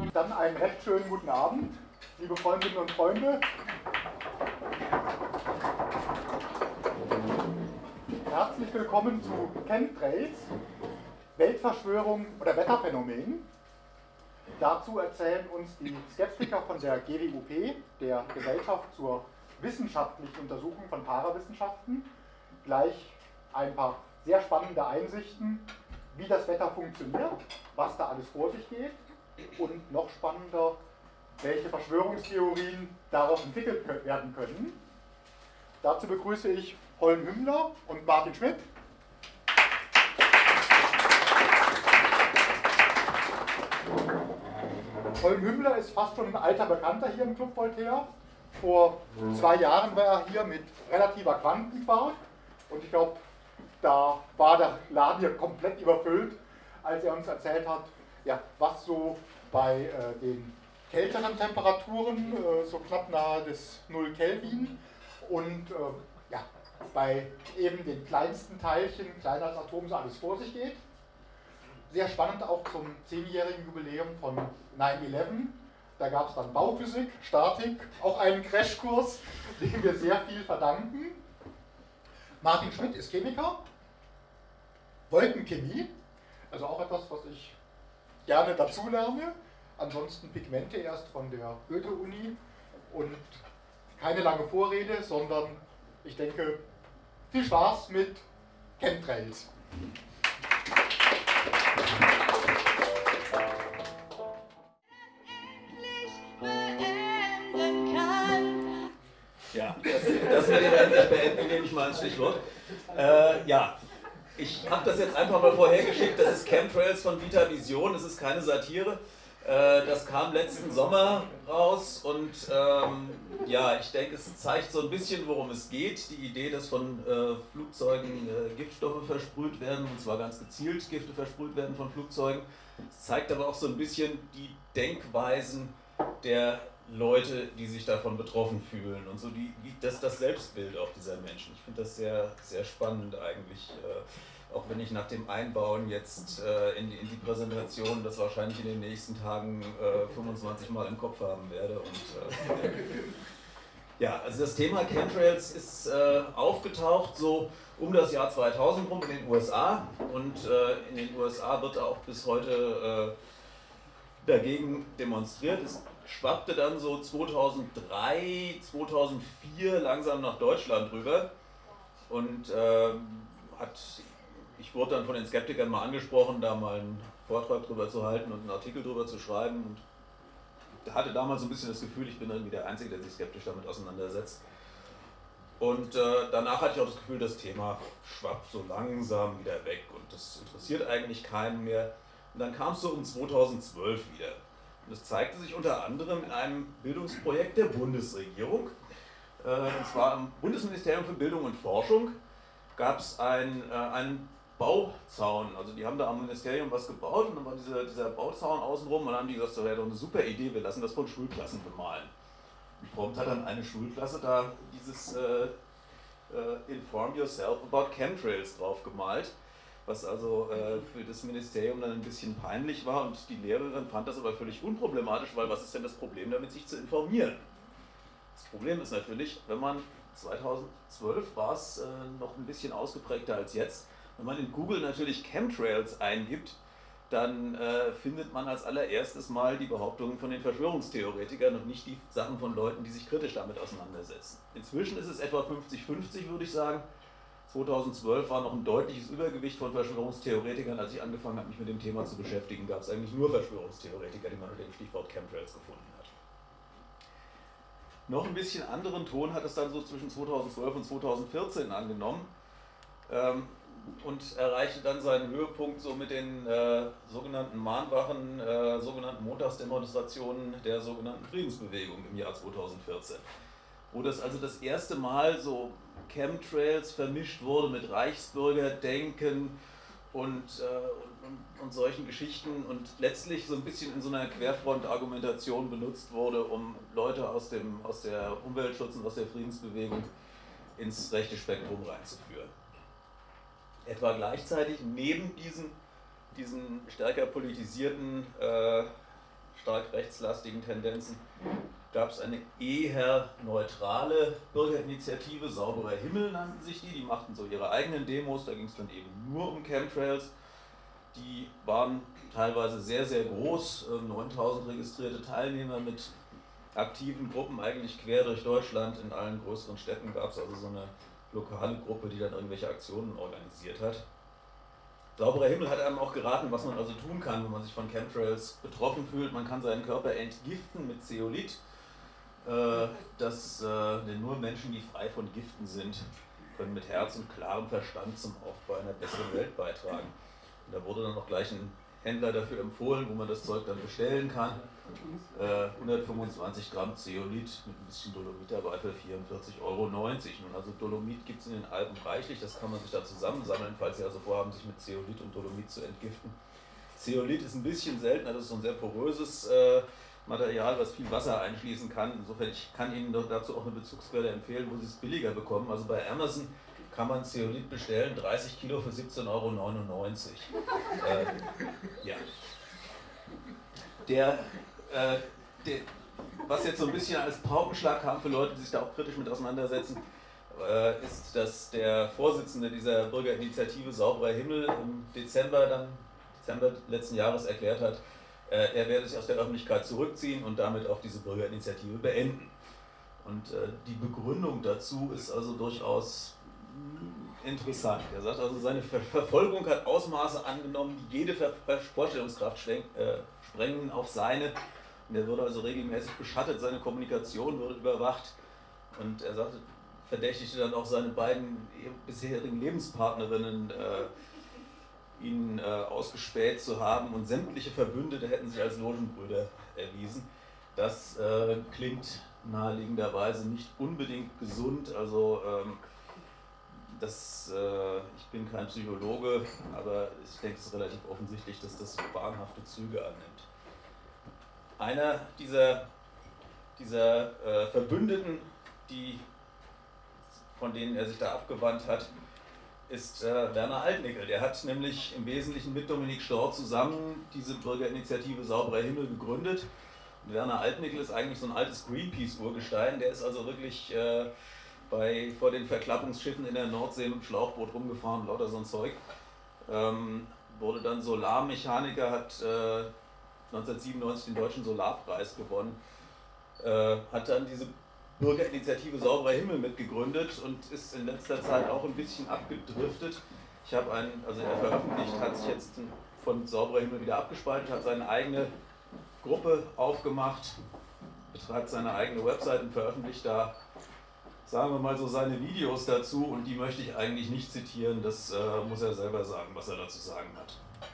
Dann einen recht schönen guten Abend, liebe Freundinnen und Freunde. Herzlich willkommen zu Chemtrails, Weltverschwörung oder Wetterphänomen. Dazu erzählen uns die Skeptiker von der GWUP, der Gesellschaft zur wissenschaftlichen Untersuchung von Parawissenschaften, gleich ein paar sehr spannende Einsichten, wie das Wetter funktioniert, was da alles vor sich geht und noch spannender, welche Verschwörungstheorien daraus entwickelt werden können. Dazu begrüße ich Holm Hümmler und Martin Schmidt. Holm Hümmler ist fast schon ein alter Bekannter hier im Club Voltaire. Vor 2 Jahren war er hier mit relativer Quantenquark und ich glaube, da war der Laden hier komplett überfüllt, als er uns erzählt hat, ja, was so bei den kälteren Temperaturen, so knapp nahe des 0 Kelvin und ja, bei eben den kleinsten Teilchen, kleiner als Atom, so alles vor sich geht. Sehr spannend auch zum 10-jährigen Jubiläum von 9/11. Da gab es dann Bauphysik, Statik, auch einen Crashkurs, dem wir sehr viel verdanken. Martin Schmidt ist Chemiker, Wolkenchemie, also auch etwas, was ich gerne dazu lerne. Ansonsten Pigmente erst von der Goethe-Uni und keine lange Vorrede, sondern ich denke, viel Spaß mit Chemtrails. Ja, das wir den endlich beenden, nehme ich mal als Stichwort. Ja, ich habe das jetzt einfach mal vorhergeschickt, das ist Chemtrails von Vita Vision, das ist keine Satire. Das kam letzten Sommer raus und ja, ich denke, es zeigt so ein bisschen, worum es geht. Die Idee, dass von Flugzeugen Giftstoffe versprüht werden, und zwar ganz gezielt Gifte versprüht werden von Flugzeugen. Es zeigt aber auch so ein bisschen die Denkweisen der Leute, die sich davon betroffen fühlen und so das Selbstbild auch dieser Menschen. Ich finde das sehr, sehr spannend eigentlich, auch wenn ich nach dem Einbauen jetzt in die Präsentation das wahrscheinlich in den nächsten Tagen 25 Mal im Kopf haben werde. Und ja, also das Thema Chemtrails ist aufgetaucht so um das Jahr 2000 rum in den USA und in den USA wird auch bis heute dagegen demonstriert. Es schwappte dann so 2003, 2004 langsam nach Deutschland rüber und ich wurde dann von den Skeptikern mal angesprochen, da mal einen Vortrag drüber zu halten und einen Artikel drüber zu schreiben und hatte damals so ein bisschen das Gefühl, ich bin irgendwie der Einzige, der sich skeptisch damit auseinandersetzt. Und danach hatte ich auch das Gefühl, das Thema schwappt so langsam wieder weg und das interessiert eigentlich keinen mehr. Und dann kam es so um 2012 wieder. Und das zeigte sich unter anderem in einem Bildungsprojekt der Bundesregierung. Und zwar am Bundesministerium für Bildung und Forschung gab es einen Bauzaun. Also die haben da am Ministerium was gebaut und dann war dieser Bauzaun außenrum und dann haben die gesagt, das wäre doch eine super Idee, wir lassen das von Schulklassen bemalen. Und prompt hat dann eine Schulklasse da dieses Inform Yourself about Chemtrails drauf gemalt, was also für das Ministerium dann ein bisschen peinlich war und die Lehrerin fand das aber völlig unproblematisch, weil was ist denn das Problem damit, sich zu informieren? Das Problem ist natürlich, wenn man 2012 war es noch ein bisschen ausgeprägter als jetzt, wenn man in Google natürlich Chemtrails eingibt, dann findet man als allererstes mal die Behauptungen von den Verschwörungstheoretikern und nicht die Sachen von Leuten, die sich kritisch damit auseinandersetzen. Inzwischen ist es etwa 50-50, würde ich sagen. 2012 war noch ein deutliches Übergewicht von Verschwörungstheoretikern. Als ich angefangen habe, mich mit dem Thema zu beschäftigen, gab es eigentlich nur Verschwörungstheoretiker, die man unter dem Stichwort Chemtrails gefunden hat. Noch ein bisschen anderen Ton hat es dann so zwischen 2012 und 2014 angenommen und erreichte dann seinen Höhepunkt so mit den sogenannten Mahnwachen, sogenannten Montagsdemonstrationen der sogenannten Friedensbewegung im Jahr 2014. Wo das also das erste Mal so Chemtrails vermischt wurde mit Reichsbürgerdenken und solchen Geschichten und letztlich so ein bisschen in so einer Querfront-Argumentation benutzt wurde, um Leute aus der Umweltschutz und aus der Friedensbewegung ins rechte Spektrum reinzuführen. Etwa gleichzeitig neben diesen stärker politisierten stark rechtslastigen Tendenzen, gab es eine eher neutrale Bürgerinitiative, Sauberer Himmel nannten sich die machten so ihre eigenen Demos, da ging es dann eben nur um Chemtrails. Die waren teilweise sehr, sehr groß, 9000 registrierte Teilnehmer mit aktiven Gruppen, eigentlich quer durch Deutschland. In allen größeren Städten gab es also so eine lokale Gruppe, die dann irgendwelche Aktionen organisiert hat. Sauberer Himmel hat einem auch geraten, was man also tun kann, wenn man sich von Chemtrails betroffen fühlt. Man kann seinen Körper entgiften mit Zeolit. Denn nur Menschen, die frei von Giften sind, können mit Herz und klarem Verstand zum Aufbau einer besseren Welt beitragen. Und da wurde dann auch gleich ein Händler dafür empfohlen, wo man das Zeug dann bestellen kann. 125 Gramm Zeolit mit ein bisschen Dolomit dabei für 44,90 Euro. Nun, also Dolomit gibt es in den Alpen reichlich, das kann man sich da zusammensammeln, falls Sie also vorhaben, sich mit Zeolit und Dolomit zu entgiften. Zeolit ist ein bisschen seltener, das ist so ein sehr poröses Material, was viel Wasser einschließen kann. Insofern, ich kann Ihnen dazu auch eine Bezugsquelle empfehlen, wo Sie es billiger bekommen. Also bei Amazon kann man Zeolit bestellen, 30 Kilo für 17,99 Euro. Ja. Was jetzt so ein bisschen als Paukenschlag kam für Leute, die sich da auch kritisch mit auseinandersetzen, ist, dass der Vorsitzende dieser Bürgerinitiative Sauberer Himmel im Dezember letzten Jahres erklärt hat, er werde sich aus der Öffentlichkeit zurückziehen und damit auch diese Bürgerinitiative beenden. Und die Begründung dazu ist also durchaus interessant. Er sagt also, seine Verfolgung hat Ausmaße angenommen, die jede Vorstellungskraft sprengen, auch seine. Und er würde also regelmäßig beschattet, seine Kommunikation würde überwacht. Und er sagte, verdächtigte dann auch seine beiden bisherigen Lebenspartnerinnen, ihn ausgespäht zu haben, und sämtliche Verbündete hätten sich als Logenbrüder erwiesen. Das klingt naheliegenderweise nicht unbedingt gesund. Also ich bin kein Psychologe, aber ich denke, es ist relativ offensichtlich, dass das wahnhafte Züge annimmt. Einer dieser Verbündeten, von denen er sich da abgewandt hat, ist Werner Altnickel. Der hat nämlich im Wesentlichen mit Dominik Storr zusammen diese Bürgerinitiative Sauberer Himmel gegründet. Und Werner Altnickel ist eigentlich so ein altes Greenpeace-Urgestein. Der ist also wirklich vor den Verklappungsschiffen in der Nordsee mit dem Schlauchboot rumgefahren, lauter so ein Zeug. Wurde dann Solarmechaniker, hat 1997 den Deutschen Solarpreis gewonnen. Hat dann diese Bürgerinitiative Sauberer Himmel mitgegründet und ist in letzter Zeit auch ein bisschen abgedriftet. Er veröffentlicht, hat sich jetzt von Sauberer Himmel wieder abgespalten, hat seine eigene Gruppe aufgemacht, betreibt seine eigene Website und veröffentlicht da, sagen wir mal so, seine Videos dazu, und die möchte ich eigentlich nicht zitieren, das muss er selber sagen, was er dazu sagen hat.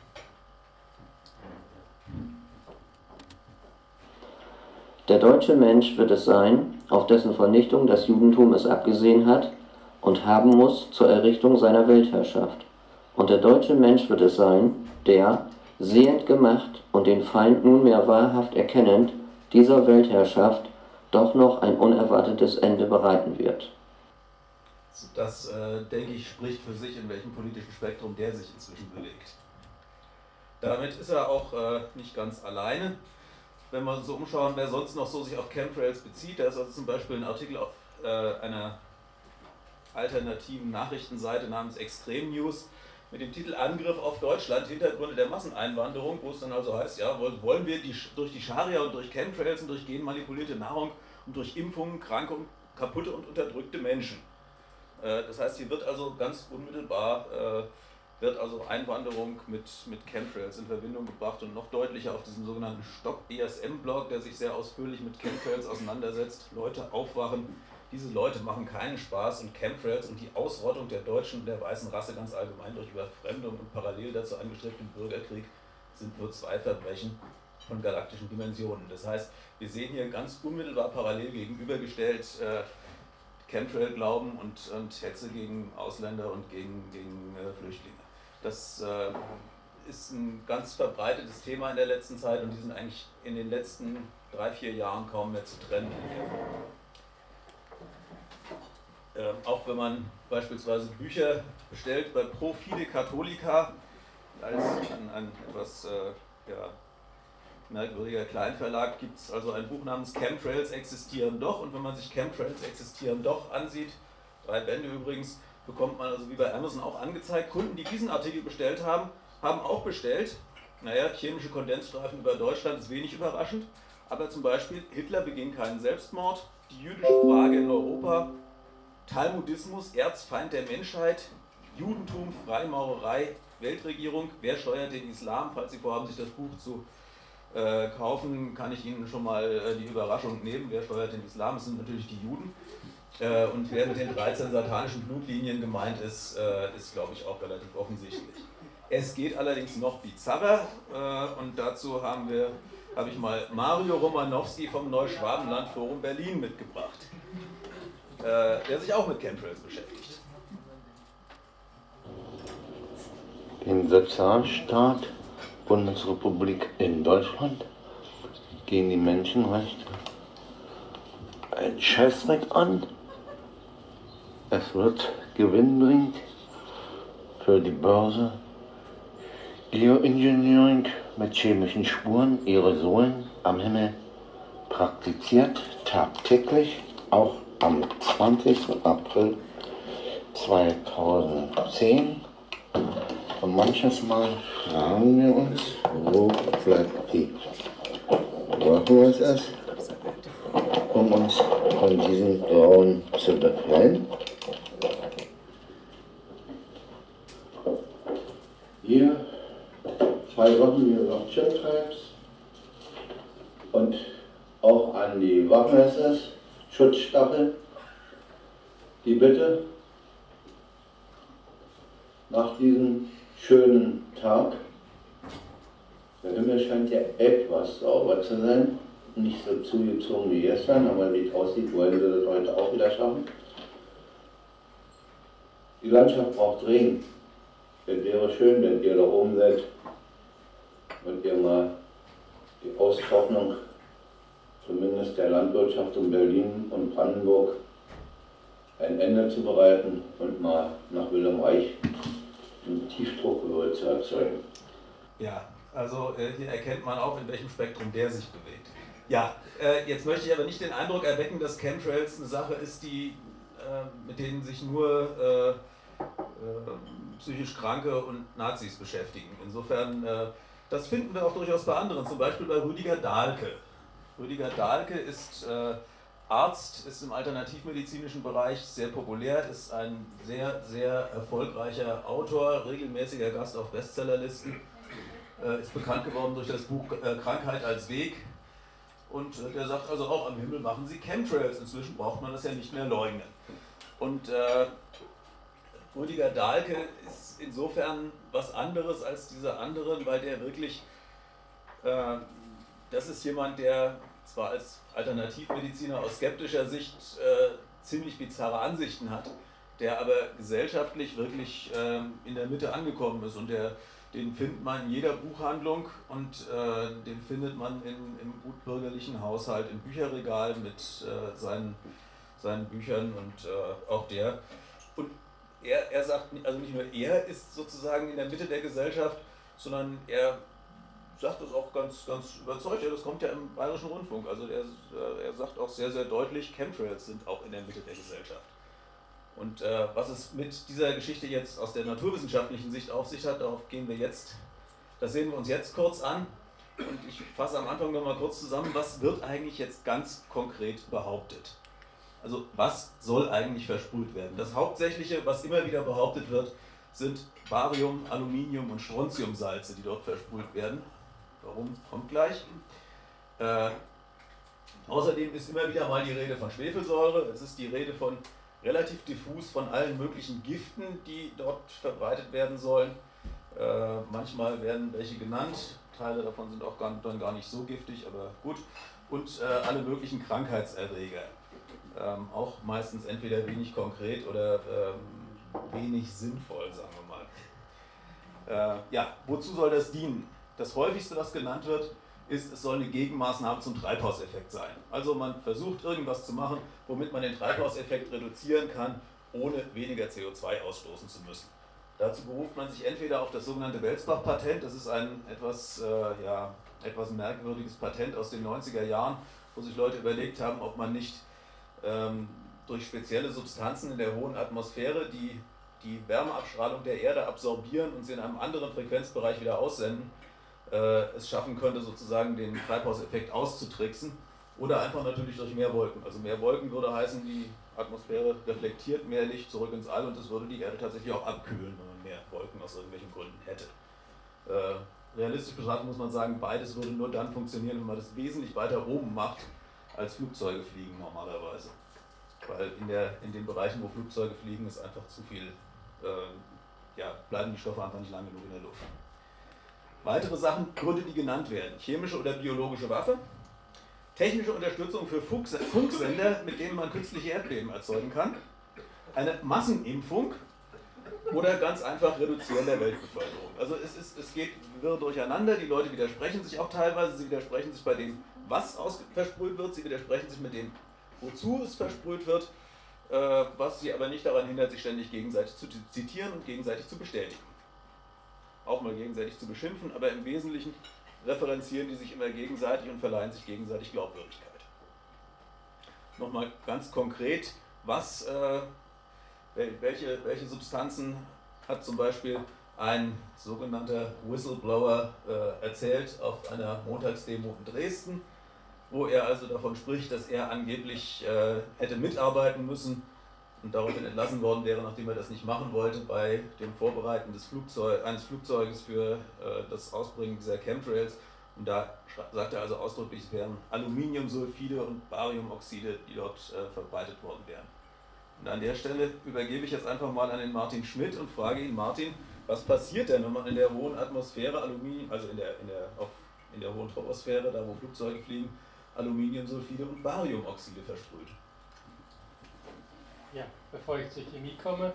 Der deutsche Mensch wird es sein, auf dessen Vernichtung das Judentum es abgesehen hat und haben muss zur Errichtung seiner Weltherrschaft. Und der deutsche Mensch wird es sein, der, sehend gemacht und den Feind nunmehr wahrhaft erkennend, dieser Weltherrschaft doch noch ein unerwartetes Ende bereiten wird. Das, denke ich, spricht für sich, in welchem politischen Spektrum der sich inzwischen bewegt. Damit ist er auch nicht ganz alleine. Wenn wir so umschauen, wer sonst noch so sich auf Chemtrails bezieht, da ist also zum Beispiel ein Artikel auf einer alternativen Nachrichtenseite namens Extreme News mit dem Titel Angriff auf Deutschland, Hintergründe der Masseneinwanderung, wo es dann also heißt, ja, wollen wir durch die Scharia und durch Chemtrails und durch genmanipulierte Nahrung und durch Impfungen kranke und kaputte und unterdrückte Menschen. Das heißt, hier wird also ganz unmittelbar Einwanderung mit Chemtrails in Verbindung gebracht und noch deutlicher auf diesem sogenannten Stock-ESM-Blog, der sich sehr ausführlich mit Chemtrails auseinandersetzt. Leute aufwachen, diese Leute machen keinen Spaß, und Chemtrails und die Ausrottung der Deutschen und der weißen Rasse ganz allgemein durch Überfremdung und parallel dazu angestrebten Bürgerkrieg sind nur zwei Verbrechen von galaktischen Dimensionen. Das heißt, wir sehen hier ganz unmittelbar parallel gegenübergestellt Chemtrail-Glauben und Hetze gegen Ausländer und gegen Flüchtlinge. Das ist ein ganz verbreitetes Thema in der letzten Zeit, und die sind eigentlich in den letzten 3-4 Jahren kaum mehr zu trennen. Auch wenn man beispielsweise Bücher bestellt bei Pro Fide Catholica, als ein etwas merkwürdiger Kleinverlag, gibt es also ein Buch namens Chemtrails existieren doch, und wenn man sich Chemtrails existieren doch ansieht, 3 Bände übrigens, bekommt man also wie bei Amazon auch angezeigt, Kunden, die diesen Artikel bestellt haben, haben auch bestellt, naja, chemische Kondensstreifen über Deutschland ist wenig überraschend, aber zum Beispiel Hitler beging keinen Selbstmord, die jüdische Frage in Europa, Talmudismus, Erzfeind der Menschheit, Judentum, Freimaurerei, Weltregierung, wer steuert den Islam? Falls Sie vorhaben, sich das Buch zu kaufen, kann ich Ihnen schon mal die Überraschung nehmen. Wer steuert den Islam? Es sind natürlich die Juden. Und wer mit den 13 satanischen Blutlinien gemeint ist, ist, glaube ich, auch relativ offensichtlich. Es geht allerdings noch bizarrer, und dazu habe ich mal Mario Romanowski vom Neuschwabenland Forum Berlin mitgebracht, der sich auch mit Chemtrails beschäftigt. Den Sozialstaat Bundesrepublik in Deutschland gehen die Menschenrechte ein Scheißdreck an. Es wird gewinnbringend für die Börse. Geoengineering mit chemischen Spuren, Aerosolen am Himmel praktiziert, tagtäglich, auch am 20. April 2010. Und manches Mal fragen wir uns, wo bleibt die Work-OSS, um uns von diesen Grauen zu befreien. Hier 2 Wochen wie gesagt Chemtrails und auch an die Waffen-SS, Schutzstaffel, die Bitte nach diesem schönen Tag, der Himmel scheint ja etwas sauber zu sein, nicht so zugezogen wie gestern, aber wie es aussieht, wollen wir das heute auch wieder schaffen. Die Landschaft braucht Regen. Es wäre schön, wenn ihr da oben seid und ihr mal die Austrocknung zumindest der Landwirtschaft in Berlin und Brandenburg ein Ende zu bereiten und mal nach Wilhelm Reich einen Tiefdruckröhre zu erzeugen. Ja, also hier erkennt man auch, in welchem Spektrum der sich bewegt. Ja, jetzt möchte ich aber nicht den Eindruck erwecken, dass Chemtrails eine Sache ist, mit denen sich nur psychisch Kranke und Nazis beschäftigen. Insofern, das finden wir auch durchaus bei anderen, zum Beispiel bei Rüdiger Dahlke. Rüdiger Dahlke ist Arzt, ist im alternativmedizinischen Bereich sehr populär, ist ein sehr, sehr erfolgreicher Autor, regelmäßiger Gast auf Bestsellerlisten, ist bekannt geworden durch das Buch Krankheit als Weg. Und der sagt also auch, am Himmel machen sie Chemtrails. Inzwischen braucht man das ja nicht mehr leugnen. Und Rüdiger Dahlke ist insofern was anderes als diese anderen, weil der wirklich, das ist jemand, der zwar als Alternativmediziner aus skeptischer Sicht ziemlich bizarre Ansichten hat, der aber gesellschaftlich wirklich in der Mitte angekommen ist, und den findet man in jeder Buchhandlung und den findet man im gutbürgerlichen Haushalt, im Bücherregal mit seinen Büchern, und auch der. Und er sagt, also nicht nur er ist sozusagen in der Mitte der Gesellschaft, sondern er sagt das auch ganz, ganz überzeugt. Ja, das kommt ja im Bayerischen Rundfunk. Also er sagt auch sehr, sehr deutlich, Chemtrails sind auch in der Mitte der Gesellschaft. Und was es mit dieser Geschichte jetzt aus der naturwissenschaftlichen Sicht auf sich hat, das sehen wir uns jetzt kurz an. Und ich fasse am Anfang nochmal kurz zusammen, was wird eigentlich jetzt ganz konkret behauptet? Also was soll eigentlich versprüht werden? Das Hauptsächliche, was immer wieder behauptet wird, sind Barium, Aluminium und Strontiumsalze, die dort versprüht werden. Warum? Kommt gleich. Außerdem ist immer wieder mal die Rede von Schwefelsäure. Es ist die Rede von relativ diffus von allen möglichen Giften, die dort verbreitet werden sollen. Manchmal werden welche genannt, Teile davon sind auch dann gar nicht so giftig, aber gut. Und alle möglichen Krankheitserreger. Auch meistens entweder wenig konkret oder wenig sinnvoll, sagen wir mal. Ja, wozu soll das dienen? Das häufigste, was genannt wird, ist, es soll eine Gegenmaßnahme zum Treibhauseffekt sein. Also man versucht irgendwas zu machen, womit man den Treibhauseffekt reduzieren kann, ohne weniger CO2 ausstoßen zu müssen. Dazu beruft man sich entweder auf das sogenannte Welsbach-Patent, das ist ein etwas etwas merkwürdiges Patent aus den 90er Jahren, wo sich Leute überlegt haben, ob man nicht durch spezielle Substanzen in der hohen Atmosphäre, die die Wärmeabstrahlung der Erde absorbieren und sie in einem anderen Frequenzbereich wieder aussenden, es schaffen könnte, sozusagen den Treibhauseffekt auszutricksen. Oder einfach natürlich durch mehr Wolken. Also mehr Wolken würde heißen, die Atmosphäre reflektiert mehr Licht zurück ins All und das würde die Erde tatsächlich auch abkühlen, wenn man mehr Wolken aus irgendwelchen Gründen hätte. Realistisch betrachtet muss man sagen, beides würde nur dann funktionieren, wenn man das wesentlich weiter oben macht, als Flugzeuge fliegen normalerweise. Weil in den Bereichen, wo Flugzeuge fliegen, ist einfach zu viel, bleiben die Stoffe einfach nicht lang genug in der Luft. Weitere Sachen, Gründe, die genannt werden: chemische oder biologische Waffe, technische Unterstützung für Funksender, mit denen man künstliche Erdbeben erzeugen kann, eine Massenimpfung oder ganz einfach Reduzieren der Weltbevölkerung. Also es geht wirr durcheinander, die Leute widersprechen sich auch teilweise, sie widersprechen sich bei dem, was versprüht wird, sie widersprechen sich mit dem, wozu es versprüht wird, was sie aber nicht daran hindert, sich ständig gegenseitig zu zitieren und gegenseitig zu bestätigen. Auch mal gegenseitig zu beschimpfen, aber im Wesentlichen referenzieren die sich immer gegenseitig und verleihen sich gegenseitig Glaubwürdigkeit. Nochmal ganz konkret, welche Substanzen hat zum Beispiel ein sogenannter Whistleblower erzählt auf einer Montagsdemo in Dresden, wo er also davon spricht, dass er angeblich hätte mitarbeiten müssen und daraufhin entlassen worden wäre, nachdem er das nicht machen wollte, bei dem Vorbereiten eines Flugzeuges für das Ausbringen dieser Chemtrails. Und da sagt er also ausdrücklich, es wären Aluminiumsulfide und Bariumoxide, die dort verbreitet worden wären. Und an der Stelle übergebe ich jetzt einfach mal an den Martin Schmidt und frage ihn: Martin, was passiert denn, wenn man in der hohen Atmosphäre in der hohen Troposphäre, da wo Flugzeuge fliegen, Aluminiumsulfide und Bariumoxide versprüht? Ja, bevor ich zur Chemie komme,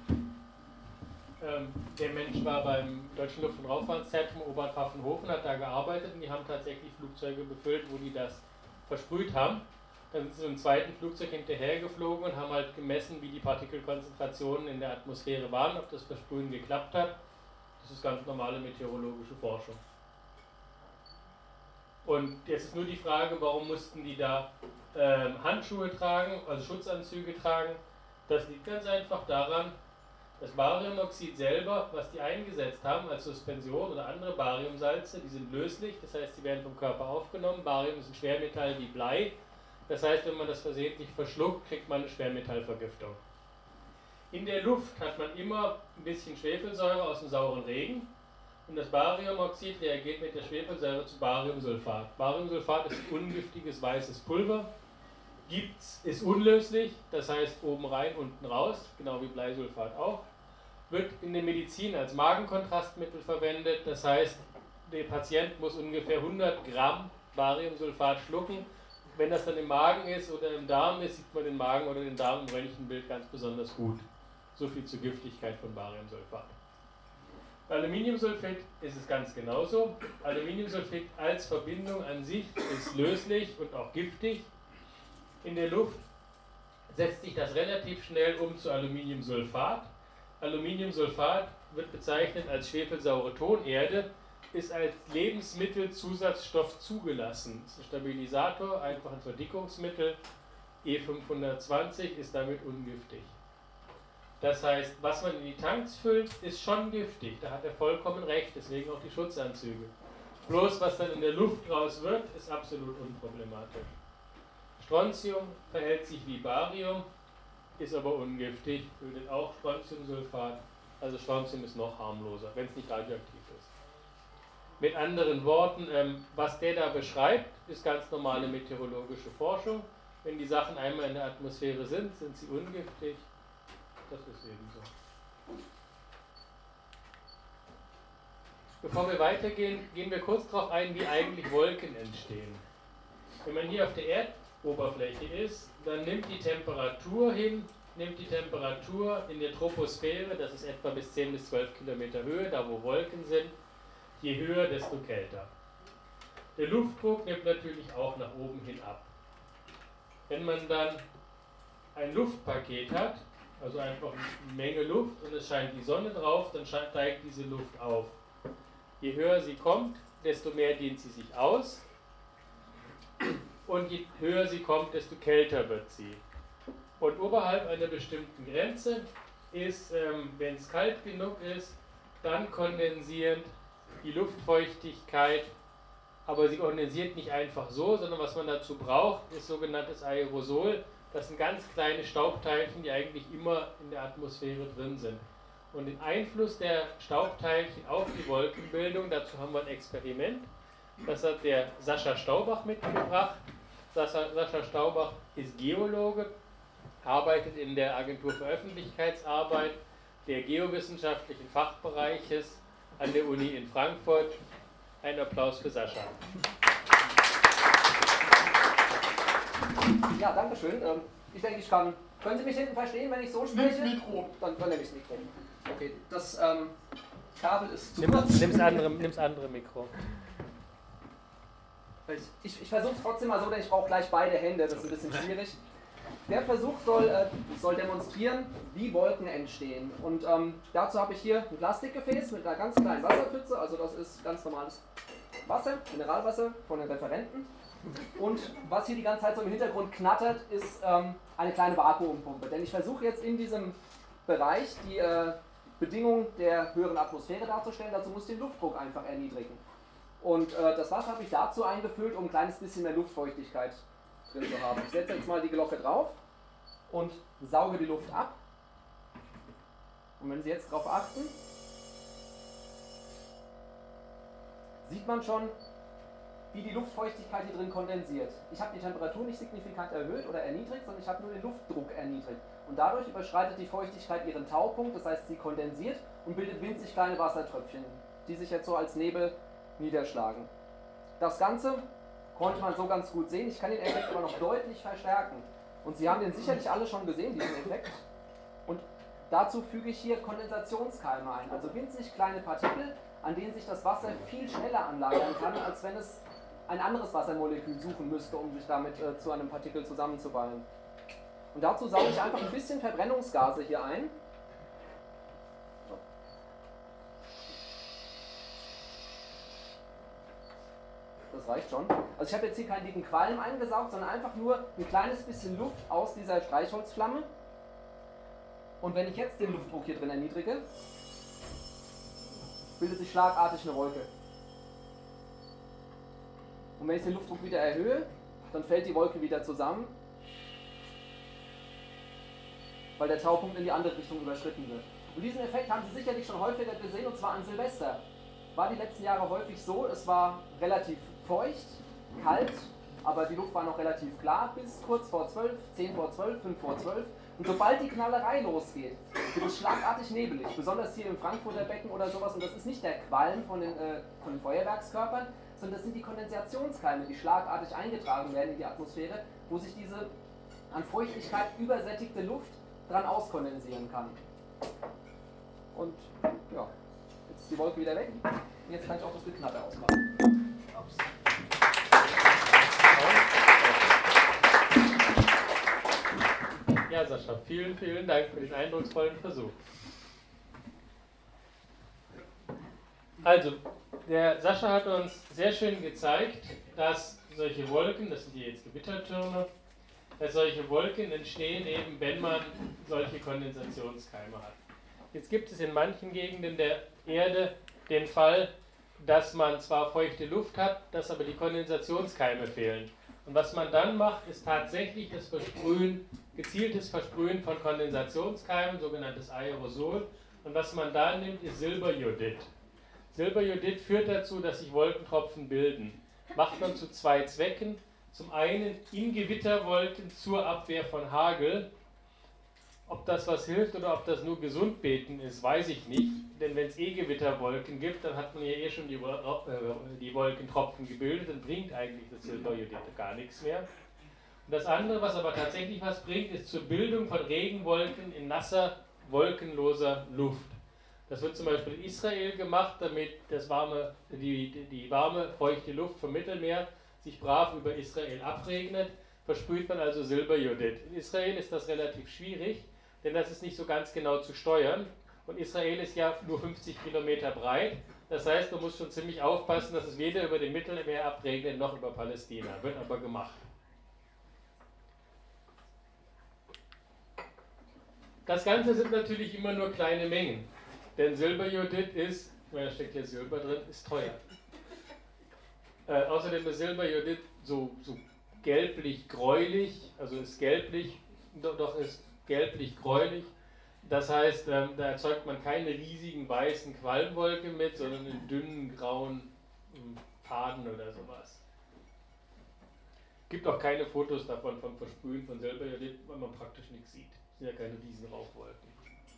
der Mensch war beim Deutschen Luft- und Raumfahrtzentrum Oberpfaffenhofen, hat da gearbeitet und die haben tatsächlich Flugzeuge befüllt, wo die das versprüht haben. Dann sind sie mit dem zweiten Flugzeug hinterhergeflogen und haben halt gemessen, wie die Partikelkonzentrationen in der Atmosphäre waren, ob das Versprühen geklappt hat. Das ist ganz normale meteorologische Forschung. Und jetzt ist nur die Frage, warum mussten die da Handschuhe tragen, also Schutzanzüge tragen. Das liegt ganz einfach daran, das Bariumoxid selber, was die eingesetzt haben als Suspension oder andere Bariumsalze, die sind löslich, das heißt, sie werden vom Körper aufgenommen. Barium ist ein Schwermetall wie Blei, das heißt, wenn man das versehentlich verschluckt, kriegt man eine Schwermetallvergiftung. In der Luft hat man immer ein bisschen Schwefelsäure aus dem sauren Regen und das Bariumoxid reagiert mit der Schwefelsäure zu Bariumsulfat. Bariumsulfat ist ein ungiftiges weißes Pulver, ist unlöslich, das heißt oben rein, unten raus, genau wie Bleisulfat auch. Wird in der Medizin als Magenkontrastmittel verwendet, das heißt, der Patient muss ungefähr 100 Gramm Bariumsulfat schlucken. Wenn das dann im Magen ist oder im Darm ist, sieht man den Magen oder den Darm im Röntgenbild ganz besonders gut. So viel zur Giftigkeit von Bariumsulfat. Bei Aluminiumsulfid ist es ganz genauso. Aluminiumsulfid als Verbindung an sich ist löslich und auch giftig. In der Luft setzt sich das relativ schnell um zu Aluminiumsulfat. Aluminiumsulfat wird bezeichnet als schwefelsaure Tonerde, ist als Lebensmittelzusatzstoff zugelassen. Es ist ein Stabilisator, einfach ein Verdickungsmittel. E520 ist damit ungiftig. Das heißt, was man in die Tanks füllt, ist schon giftig. Da hat er vollkommen recht, deswegen auch die Schutzanzüge. Bloß was dann in der Luft raus wird, ist absolut unproblematisch. Strontium verhält sich wie Barium, ist aber ungiftig, bildet auch Strontiumsulfat. Also Strontium ist noch harmloser, wenn es nicht radioaktiv ist. Mit anderen Worten, was der da beschreibt, ist ganz normale meteorologische Forschung. Wenn die Sachen einmal in der Atmosphäre sind, sind sie ungiftig. Das ist eben so. Bevor wir weitergehen, gehen wir kurz darauf ein, wie eigentlich Wolken entstehen. Wenn man hier auf der Erdoberfläche ist, dann nimmt die Temperatur in der Troposphäre, das ist etwa bis 10 bis 12 Kilometer Höhe, da wo Wolken sind, je höher, desto kälter. Der Luftdruck nimmt natürlich auch nach oben hin ab. Wenn man dann ein Luftpaket hat, also einfach eine Menge Luft und es scheint die Sonne drauf, dann steigt diese Luft auf. Je höher sie kommt, desto mehr dehnt sie sich aus. Und je höher sie kommt, desto kälter wird sie. Und oberhalb einer bestimmten Grenze ist, wenn es kalt genug ist, dann kondensiert die Luftfeuchtigkeit, aber sie kondensiert nicht einfach so, sondern was man dazu braucht, ist sogenanntes Aerosol. Das sind ganz kleine Staubteilchen, die eigentlich immer in der Atmosphäre drin sind. Und den Einfluss der Staubteilchen auf die Wolkenbildung, dazu haben wir ein Experiment. Das hat der Sascha Staubach mitgebracht. Sascha Staubach ist Geologe, arbeitet in der Agentur für Öffentlichkeitsarbeit der geowissenschaftlichen Fachbereiches an der Uni in Frankfurt. Ein Applaus für Sascha. Ja, danke schön. Ich denke, ich kann. Können Sie mich hinten verstehen, wenn ich so spreche? Nimm das Mikro. Dann nehme ich das Mikro. Okay, das Kabel ist zu Nimm kurz. das andere Mikro. Ich versuche es trotzdem mal so, denn ich brauche gleich beide Hände, das ist ein bisschen schwierig. Der Versuch soll demonstrieren, wie Wolken entstehen. Und dazu habe ich hier ein Plastikgefäß mit einer ganz kleinen Wasserpfütze, also das ist ganz normales Wasser, Mineralwasser von den Referenten. Und was hier die ganze Zeit so im Hintergrund knattert, ist eine kleine Vakuumpumpe. Denn ich versuche jetzt in diesem Bereich die Bedingungen der höheren Atmosphäre darzustellen, dazu muss ich den Luftdruck einfach erniedrigen. Und das Wasser habe ich dazu eingefüllt, um ein kleines bisschen mehr Luftfeuchtigkeit drin zu haben. Ich setze jetzt mal die Glocke drauf und sauge die Luft ab. Und wenn Sie jetzt darauf achten, sieht man schon, wie die Luftfeuchtigkeit hier drin kondensiert. Ich habe die Temperatur nicht signifikant erhöht oder erniedrigt, sondern ich habe nur den Luftdruck erniedrigt. Und dadurch überschreitet die Feuchtigkeit ihren Taupunkt, das heißt, sie kondensiert und bildet winzig kleine Wassertröpfchen, die sich jetzt so als Nebel niederschlagen. Das Ganze konnte man so ganz gut sehen. Ich kann den Effekt aber noch deutlich verstärken. Und Sie haben den sicherlich alle schon gesehen, diesen Effekt. Und dazu füge ich hier Kondensationskeime ein, also winzig kleine Partikel, an denen sich das Wasser viel schneller anlagern kann, als wenn es ein anderes Wassermolekül suchen müsste, um sich damit zu einem Partikel zusammenzuballen. Und dazu sauge ich einfach ein bisschen Verbrennungsgase hier ein. Das reicht schon. Also ich habe jetzt hier keinen dicken Qualm eingesaugt, sondern einfach nur ein kleines bisschen Luft aus dieser Streichholzflamme. Und wenn ich jetzt den Luftdruck hier drin erniedrige, bildet sich schlagartig eine Wolke. Und wenn ich den Luftdruck wieder erhöhe, dann fällt die Wolke wieder zusammen, weil der Taupunkt in die andere Richtung überschritten wird. Und diesen Effekt haben Sie sicherlich schon häufiger gesehen, und zwar an Silvester. War die letzten Jahre häufig so, es war relativ feucht, kalt, aber die Luft war noch relativ klar bis kurz vor 12, 10 vor 12, 5 vor 12. Und sobald die Knallerei losgeht, wird es schlagartig nebelig, besonders hier im Frankfurter Becken oder sowas. Und das ist nicht der Qualm von den Feuerwerkskörpern, sondern das sind die Kondensationskeime, die schlagartig eingetragen werden in die Atmosphäre, wo sich diese an Feuchtigkeit übersättigte Luft dran auskondensieren kann. Und ja, jetzt ist die Wolke wieder weg. Und jetzt kann ich auch das Geknatter ausmachen. Ja, Sascha, vielen, vielen Dank für den eindrucksvollen Versuch. Also, der Sascha hat uns sehr schön gezeigt, dass solche Wolken, das sind hier jetzt Gewittertürme, dass solche Wolken entstehen eben, wenn man solche Kondensationskeime hat. Jetzt gibt es in manchen Gegenden der Erde den Fall, dass man zwar feuchte Luft hat, dass aber die Kondensationskeime fehlen. Und was man dann macht, ist tatsächlich das Versprühen, gezieltes Versprühen von Kondensationskeimen, sogenanntes Aerosol. Und was man da nimmt, ist Silberjodid. Silberjodid führt dazu, dass sich Wolkentropfen bilden. Macht man zu zwei Zwecken. Zum einen in Gewitterwolken zur Abwehr von Hagel. Ob das was hilft oder ob das nur Gesundbeten ist, weiß ich nicht. Denn wenn es Gewitterwolken gibt, dann hat man ja schon die Wolkentropfen gebildet, dann bringt eigentlich das Silberjodid gar nichts mehr. Und das andere, was aber tatsächlich was bringt, ist zur Bildung von Regenwolken in nasser, wolkenloser Luft. Das wird zum Beispiel in Israel gemacht, damit die warme, feuchte Luft vom Mittelmeer sich brav über Israel abregnet, versprüht man also Silberjodid. In Israel ist das relativ schwierig, denn das ist nicht so ganz genau zu steuern. Und Israel ist ja nur 50 Kilometer breit Das heißt, man muss schon ziemlich aufpassen, dass es weder über dem Mittelmeer abregnet noch über Palästina. Wird aber gemacht. Das Ganze sind natürlich immer nur kleine Mengen. Denn Silberjodid ist, da steckt hier Silber drin, ist teuer. Außerdem ist Silberjodid so gelblich-gräulich, also ist gelblich, doch ist gelblich-gräulich. Das heißt, da erzeugt man keine riesigen weißen Qualmwolken mit, sondern in dünnen grauen Faden oder sowas. Gibt auch keine Fotos davon vom Versprühen von Silberjodid, weil man praktisch nichts sieht. Es sind ja keine riesen Rauchwolken.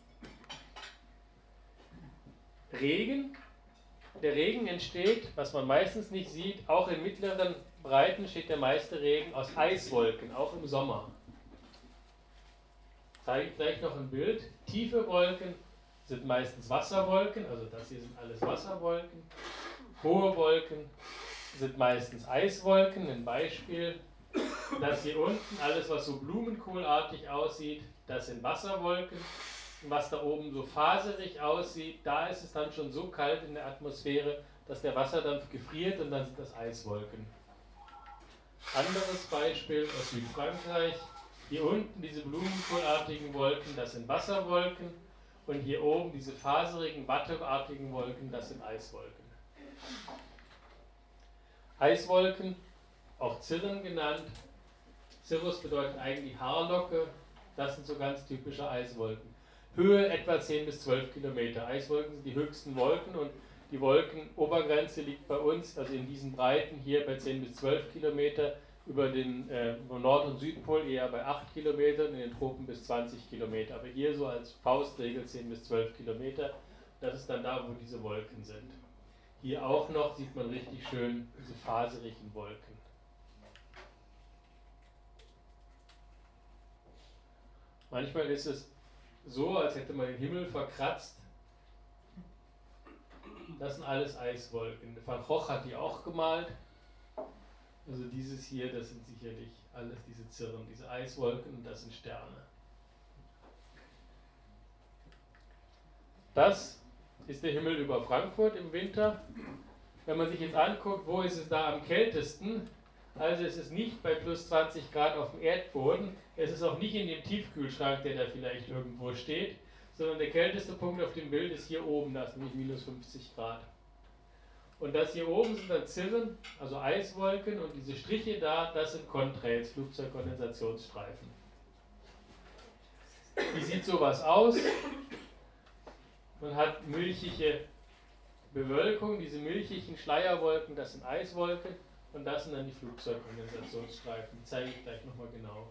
Regen. Der Regen entsteht, was man meistens nicht sieht, auch in mittleren Breiten steht der meiste Regen aus Eiswolken, auch im Sommer. Ich zeige gleich noch ein Bild. Tiefe Wolken sind meistens Wasserwolken, also das hier sind alles Wasserwolken. Hohe Wolken sind meistens Eiswolken, ein Beispiel. Das hier unten, alles was so blumenkohlartig aussieht, das sind Wasserwolken. Und was da oben so faserig aussieht, da ist es dann schon so kalt in der Atmosphäre, dass der Wasserdampf gefriert und dann sind das Eiswolken. Anderes Beispiel aus Südfrankreich. Hier unten diese blumenkohlartigen Wolken, das sind Wasserwolken. Und hier oben diese faserigen, watteartigen Wolken, das sind Eiswolken. Eiswolken, auch Cirren genannt. Cirrus bedeutet eigentlich Haarlocke. Das sind so ganz typische Eiswolken. Höhe etwa 10 bis 12 Kilometer. Eiswolken sind die höchsten Wolken und die Wolkenobergrenze liegt bei uns, also in diesen Breiten hier bei 10 bis 12 Kilometer, über den Nord- und Südpol eher bei 8 Kilometern, in den Tropen bis 20 Kilometer. Aber hier so als Faustregel 10 bis 12 Kilometer. Das ist dann da, wo diese Wolken sind. Hier auch noch sieht man richtig schön diese faserigen Wolken. Manchmal ist es so, als hätte man den Himmel verkratzt. Das sind alles Eiswolken. Van Gogh hat die auch gemalt. Also dieses hier, das sind sicherlich alles diese Cirren, diese Eiswolken und das sind Sterne. Das ist der Himmel über Frankfurt im Winter. Wenn man sich jetzt anguckt, wo ist es da am kältesten, also es ist nicht bei plus 20 Grad auf dem Erdboden, es ist auch nicht in dem Tiefkühlschrank, der da vielleicht irgendwo steht, sondern der kälteste Punkt auf dem Bild ist hier oben, das ist nämlich minus 50 Grad. Und das hier oben sind dann Cirren, also Eiswolken, und diese Striche da, das sind Contrails, Flugzeugkondensationsstreifen. Wie sieht sowas aus? Man hat milchige Bewölkung, diese milchigen Schleierwolken, das sind Eiswolken, und das sind dann die Flugzeugkondensationsstreifen. Die zeige ich gleich nochmal genau.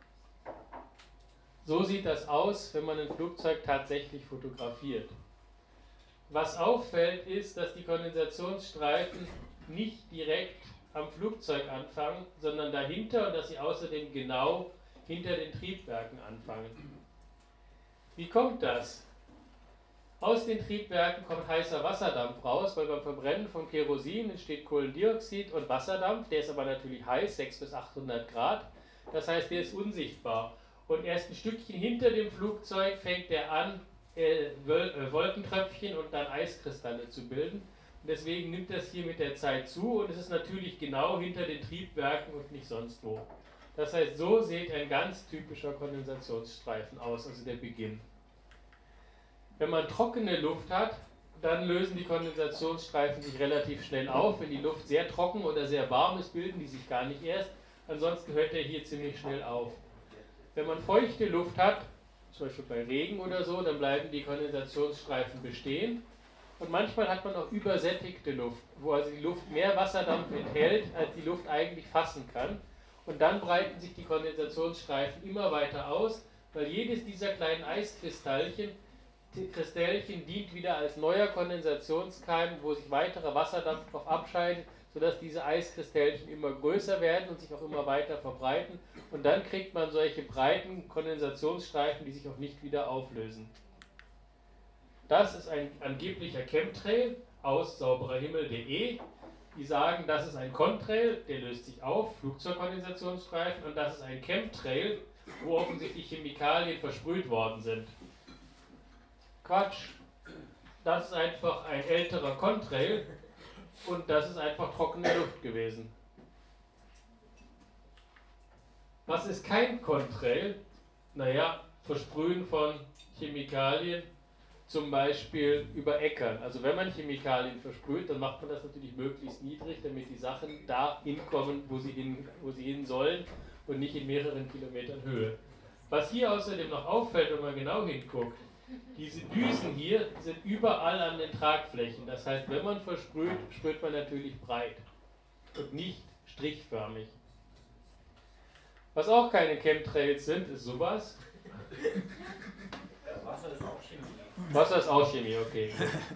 So sieht das aus, wenn man ein Flugzeug tatsächlich fotografiert. Was auffällt, ist, dass die Kondensationsstreifen nicht direkt am Flugzeug anfangen, sondern dahinter und dass sie außerdem genau hinter den Triebwerken anfangen. Wie kommt das? Aus den Triebwerken kommt heißer Wasserdampf raus, weil beim Verbrennen von Kerosin entsteht Kohlendioxid und Wasserdampf, der ist aber natürlich heiß, 600 bis 800 Grad, das heißt, der ist unsichtbar. Und erst ein Stückchen hinter dem Flugzeug fängt er an, Wolkentröpfchen und dann Eiskristalle zu bilden. Und deswegen nimmt das hier mit der Zeit zu und es ist natürlich genau hinter den Triebwerken und nicht sonst wo. Das heißt, so sieht ein ganz typischer Kondensationsstreifen aus, also der Beginn. Wenn man trockene Luft hat, dann lösen die Kondensationsstreifen sich relativ schnell auf. Wenn die Luft sehr trocken oder sehr warm ist, bilden die sich gar nicht erst. Ansonsten hört der hier ziemlich schnell auf. Wenn man feuchte Luft hat, zum Beispiel bei Regen oder so, dann bleiben die Kondensationsstreifen bestehen. Und manchmal hat man auch übersättigte Luft, wo also die Luft mehr Wasserdampf enthält, als die Luft eigentlich fassen kann. Und dann breiten sich die Kondensationsstreifen immer weiter aus, weil jedes dieser kleinen Eiskristallchen dient wieder als neuer Kondensationskeim, wo sich weiterer Wasserdampf drauf abscheidet, sodass diese Eiskristalchen immer größer werden und sich auch immer weiter verbreiten. Und dann kriegt man solche breiten Kondensationsstreifen, die sich auch nicht wieder auflösen. Das ist ein angeblicher Chemtrail aus saubererhimmel.de. Die sagen, das ist ein Contrail, der löst sich auf, Flugzeugkondensationsstreifen, und das ist ein Chemtrail, wo offensichtlich Chemikalien versprüht worden sind. Quatsch. das ist einfach ein älterer Contrail und das ist einfach trockene Luft gewesen. Was ist kein Contrail? Naja, Versprühen von Chemikalien, zum Beispiel über Äckern. Also wenn man Chemikalien versprüht, dann macht man das natürlich möglichst niedrig, damit die Sachen da hinkommen, wo sie hin sollen und nicht in mehreren Kilometern Höhe. Was hier außerdem noch auffällt, wenn man genau hinguckt, diese Düsen hier sind überall an den Tragflächen. Das heißt, wenn man versprüht, sprüht man natürlich breit und nicht strichförmig. Was auch keine Chemtrails sind, ist sowas. Wasser ist auch Chemie. Wasser ist auch Chemie, okay.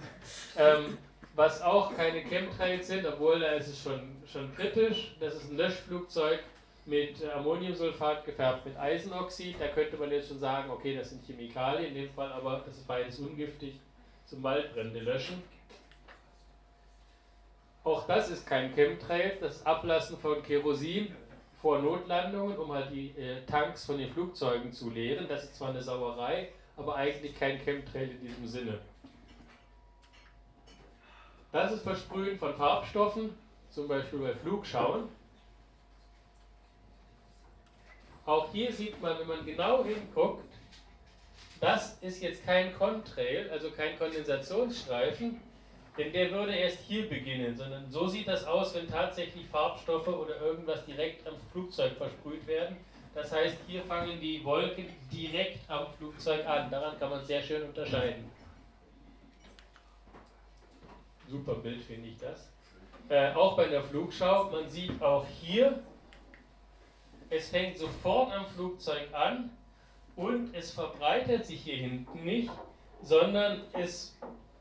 Was auch keine Chemtrails sind, obwohl da ist es schon kritisch, das ist ein Löschflugzeug mit Ammoniumsulfat gefärbt mit Eisenoxid. Da könnte man jetzt schon sagen, okay, das sind Chemikalien, in dem Fall aber das ist beides ungiftig, zum Waldbrände löschen. Auch das ist kein Chemtrail, das Ablassen von Kerosin vor Notlandungen, um halt die Tanks von den Flugzeugen zu leeren. Das ist zwar eine Sauerei, aber eigentlich kein Chemtrail in diesem Sinne. Das ist Versprühen von Farbstoffen, zum Beispiel bei Flugschauen. Auch hier sieht man, wenn man genau hinguckt, das ist jetzt kein Contrail, also kein Kondensationsstreifen, denn der würde erst hier beginnen, sondern so sieht das aus, wenn tatsächlich Farbstoffe oder irgendwas direkt am Flugzeug versprüht werden. Das heißt, hier fangen die Wolken direkt am Flugzeug an. Daran kann man sehr schön unterscheiden. Super Bild, finde ich das. Auch bei der Flugschau, man sieht auch hier, es fängt sofort am Flugzeug an und es verbreitet sich hier hinten nicht, sondern es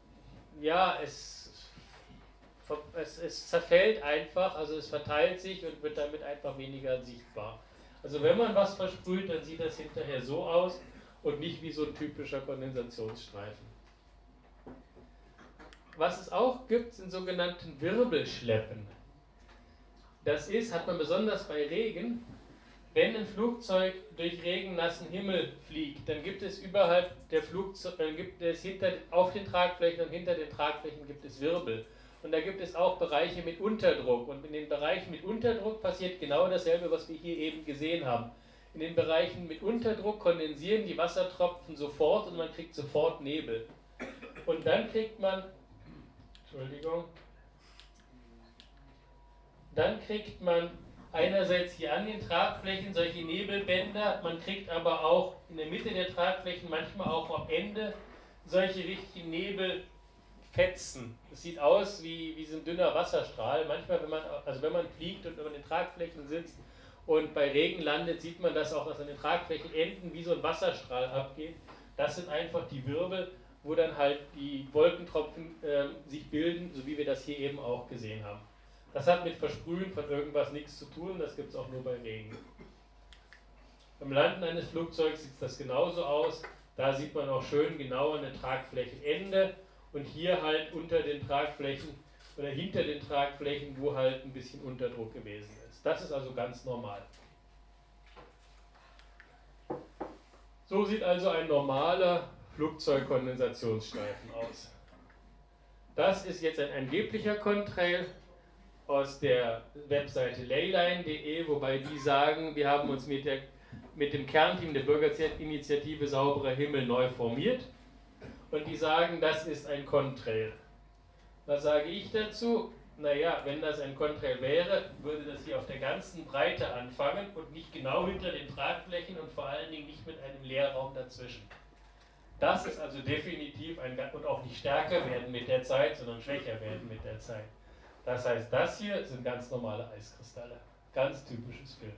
zerfällt einfach, also es verteilt sich und wird damit einfach weniger sichtbar. Also wenn man was versprüht, dann sieht das hinterher so aus und nicht wie so ein typischer Kondensationsstreifen. Was es auch gibt, sind sogenannten Wirbelschleppen. Das ist, hat man besonders bei Regen, wenn ein Flugzeug durch regennassen Himmel fliegt, dann gibt es überhalb der Flugzeuge, auf den Tragflächen und hinter den Tragflächen gibt es Wirbel. Und da gibt es auch Bereiche mit Unterdruck. Und in den Bereichen mit Unterdruck passiert genau dasselbe, was wir hier eben gesehen haben. In den Bereichen mit Unterdruck kondensieren die Wassertropfen sofort und man kriegt sofort Nebel. Und dann kriegt man, einerseits hier an den Tragflächen solche Nebelbänder, man kriegt aber auch in der Mitte der Tragflächen, manchmal auch am Ende, solche richtigen Nebelfetzen. Das sieht aus wie so ein dünner Wasserstrahl. Manchmal, wenn man fliegt und wenn man in den Tragflächen sitzt und bei Regen landet, sieht man das auch, dass an den Tragflächenenden wie so ein Wasserstrahl abgeht. Das sind einfach die Wirbel, wo dann halt die Wolkentropfen sich bilden, so wie wir das hier eben auch gesehen haben. Das hat mit Versprühen von irgendwas nichts zu tun, das gibt es auch nur bei Regen. Beim Landen eines Flugzeugs sieht das genauso aus. Da sieht man auch schön genau an der Tragflächenende und hier halt unter den Tragflächen oder hinter den Tragflächen, wo halt ein bisschen Unterdruck gewesen ist. Das ist also ganz normal. So sieht also ein normaler Flugzeugkondensationsstreifen aus. Das ist jetzt ein angeblicher Contrail aus der Webseite leyline.de, wobei die sagen, wir haben uns mit dem Kernteam der Bürgerinitiative Sauberer Himmel neu formiert und die sagen, das ist ein Contrail. Was sage ich dazu? Naja, wenn das ein Contrail wäre, würde das hier auf der ganzen Breite anfangen und nicht genau hinter den Tragflächen und vor allen Dingen nicht mit einem Leerraum dazwischen. Das ist also definitiv und auch nicht stärker werden mit der Zeit, sondern schwächer werden mit der Zeit. Das heißt, das hier sind ganz normale Eiskristalle. Ganz typisches Bild.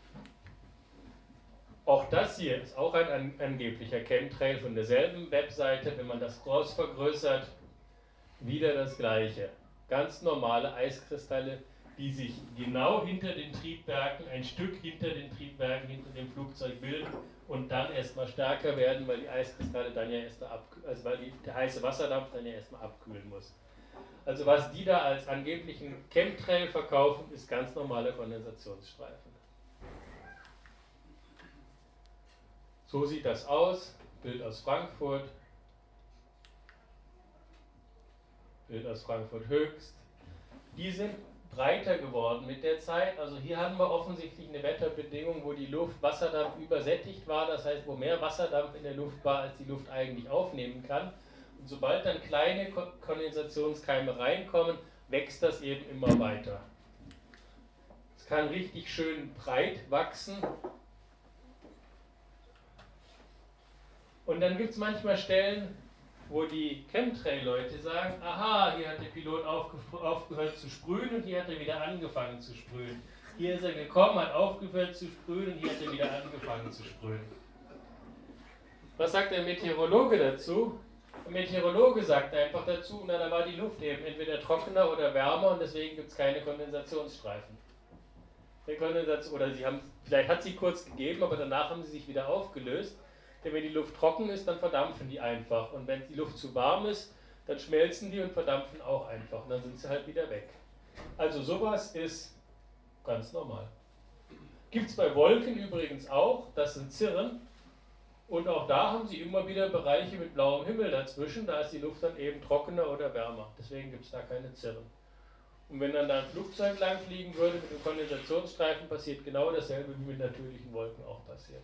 Auch das hier ist auch ein angeblicher Chemtrail von derselben Webseite. Wenn man das groß vergrößert, wieder das gleiche. Ganz normale Eiskristalle, die sich genau hinter den Triebwerken, ein Stück hinter den Triebwerken, hinter dem Flugzeug bilden und dann erstmal stärker werden, weil die Eiskristalle dann ja der heiße Wasserdampf dann ja erstmal abkühlen muss. Also was die da als angeblichen Chemtrail verkaufen, ist ganz normaler Kondensationsstreifen. So sieht das aus. Bild aus Frankfurt. Bild aus Frankfurt Höchst. Die sind breiter geworden mit der Zeit. Also hier haben wir offensichtlich eine Wetterbedingung, wo die Luft Wasserdampf übersättigt war, das heißt, wo mehr Wasserdampf in der Luft war, als die Luft eigentlich aufnehmen kann. Und sobald dann kleine Kondensationskeime reinkommen, wächst das eben immer weiter. Es kann richtig schön breit wachsen. Und dann gibt es manchmal Stellen, wo die Chemtrail-Leute sagen, aha, hier hat der Pilot aufgehört zu sprühen und hier hat er wieder angefangen zu sprühen. Hier ist er gekommen, hat aufgehört zu sprühen und hier hat er wieder angefangen zu sprühen. Was sagt der Meteorologe dazu? Der Meteorologe sagt einfach dazu, na, da war die Luft eben entweder trockener oder wärmer und deswegen gibt es keine Kondensationsstreifen. Oder vielleicht hat sie kurz gegeben, aber danach haben sie sich wieder aufgelöst. Denn wenn die Luft trocken ist, dann verdampfen die einfach. Und wenn die Luft zu warm ist, dann schmelzen die und verdampfen auch einfach. Und dann sind sie halt wieder weg. Also sowas ist ganz normal. Gibt es bei Wolken übrigens auch, das sind Cirren. Und auch da haben sie immer wieder Bereiche mit blauem Himmel dazwischen. Da ist die Luft dann eben trockener oder wärmer. Deswegen gibt es da keine Cirren. Und wenn dann da ein Flugzeug lang fliegen würde mit einem Kondensationsstreifen, passiert genau dasselbe, wie mit natürlichen Wolken auch passiert.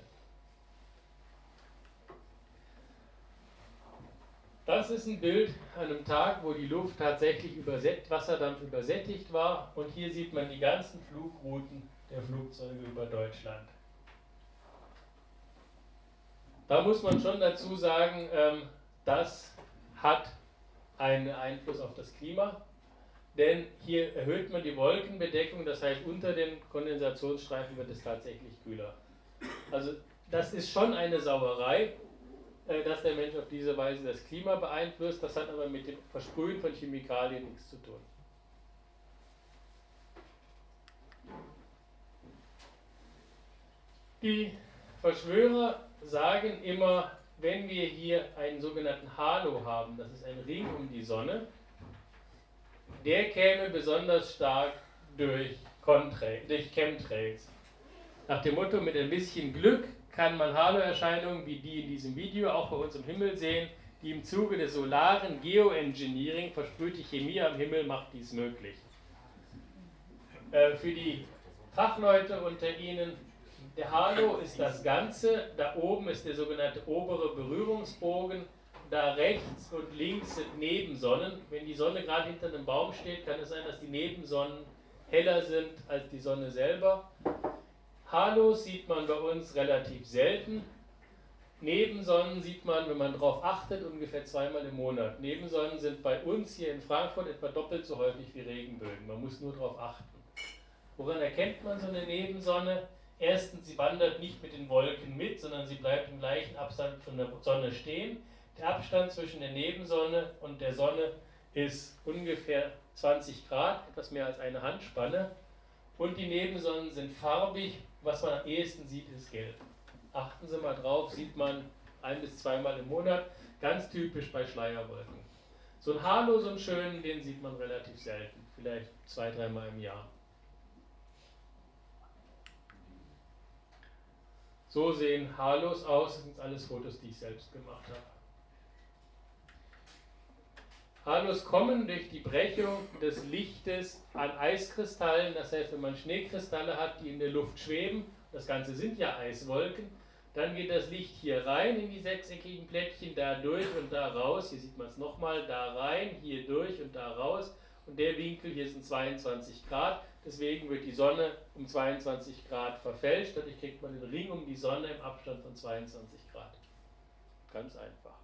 Das ist ein Bild an einem Tag, wo die Luft tatsächlich Wasserdampf übersättigt war. Und hier sieht man die ganzen Flugrouten der Flugzeuge über Deutschland. Da muss man schon dazu sagen, das hat einen Einfluss auf das Klima. Denn hier erhöht man die Wolkenbedeckung, das heißt unter den Kondensationsstreifen wird es tatsächlich kühler. Also das ist schon eine Sauerei, dass der Mensch auf diese Weise das Klima beeinflusst. Das hat aber mit dem Versprühen von Chemikalien nichts zu tun. Die Verschwörer sagen immer, wenn wir hier einen sogenannten Halo haben, das ist ein Ring um die Sonne, der käme besonders stark durch Chemtrails. Nach dem Motto, mit ein bisschen Glück kann man Halo-Erscheinungen wie die in diesem Video auch bei uns im Himmel sehen, die im Zuge des solaren Geoengineering versprühte Chemie am Himmel macht dies möglich. Für die Fachleute unter Ihnen, der Halo ist das Ganze, da oben ist der sogenannte obere Berührungsbogen, da rechts und links sind Nebensonnen. Wenn die Sonne gerade hinter einem Baum steht, kann es sein, dass die Nebensonnen heller sind als die Sonne selber. Halos sieht man bei uns relativ selten. Nebensonnen sieht man, wenn man darauf achtet, ungefähr zweimal im Monat. Nebensonnen sind bei uns hier in Frankfurt etwa doppelt so häufig wie Regenbögen. Man muss nur darauf achten. Woran erkennt man so eine Nebensonne? Erstens, sie wandert nicht mit den Wolken mit, sondern sie bleibt im gleichen Abstand von der Sonne stehen. Der Abstand zwischen der Nebensonne und der Sonne ist ungefähr 20 Grad, etwas mehr als eine Handspanne. Und die Nebensonnen sind farbig. Was man am ehesten sieht, ist gelb. Achten Sie mal drauf, sieht man 1- bis 2-mal im Monat. Ganz typisch bei Schleierwolken. So ein Halo, so einen schönen, den sieht man relativ selten. Vielleicht 2-, 3-mal im Jahr. So sehen Halos aus. Das sind alles Fotos, die ich selbst gemacht habe. Halos kommen durch die Brechung des Lichtes an Eiskristallen, das heißt, wenn man Schneekristalle hat, die in der Luft schweben, das Ganze sind ja Eiswolken, dann geht das Licht hier rein in die sechseckigen Plättchen, da durch und da raus, hier sieht man es nochmal, da rein, hier durch und da raus und der Winkel hier sind 22 Grad, deswegen wird die Sonne um 22 Grad verfälscht, dadurch kriegt man den Ring um die Sonne im Abstand von 22 Grad. Ganz einfach.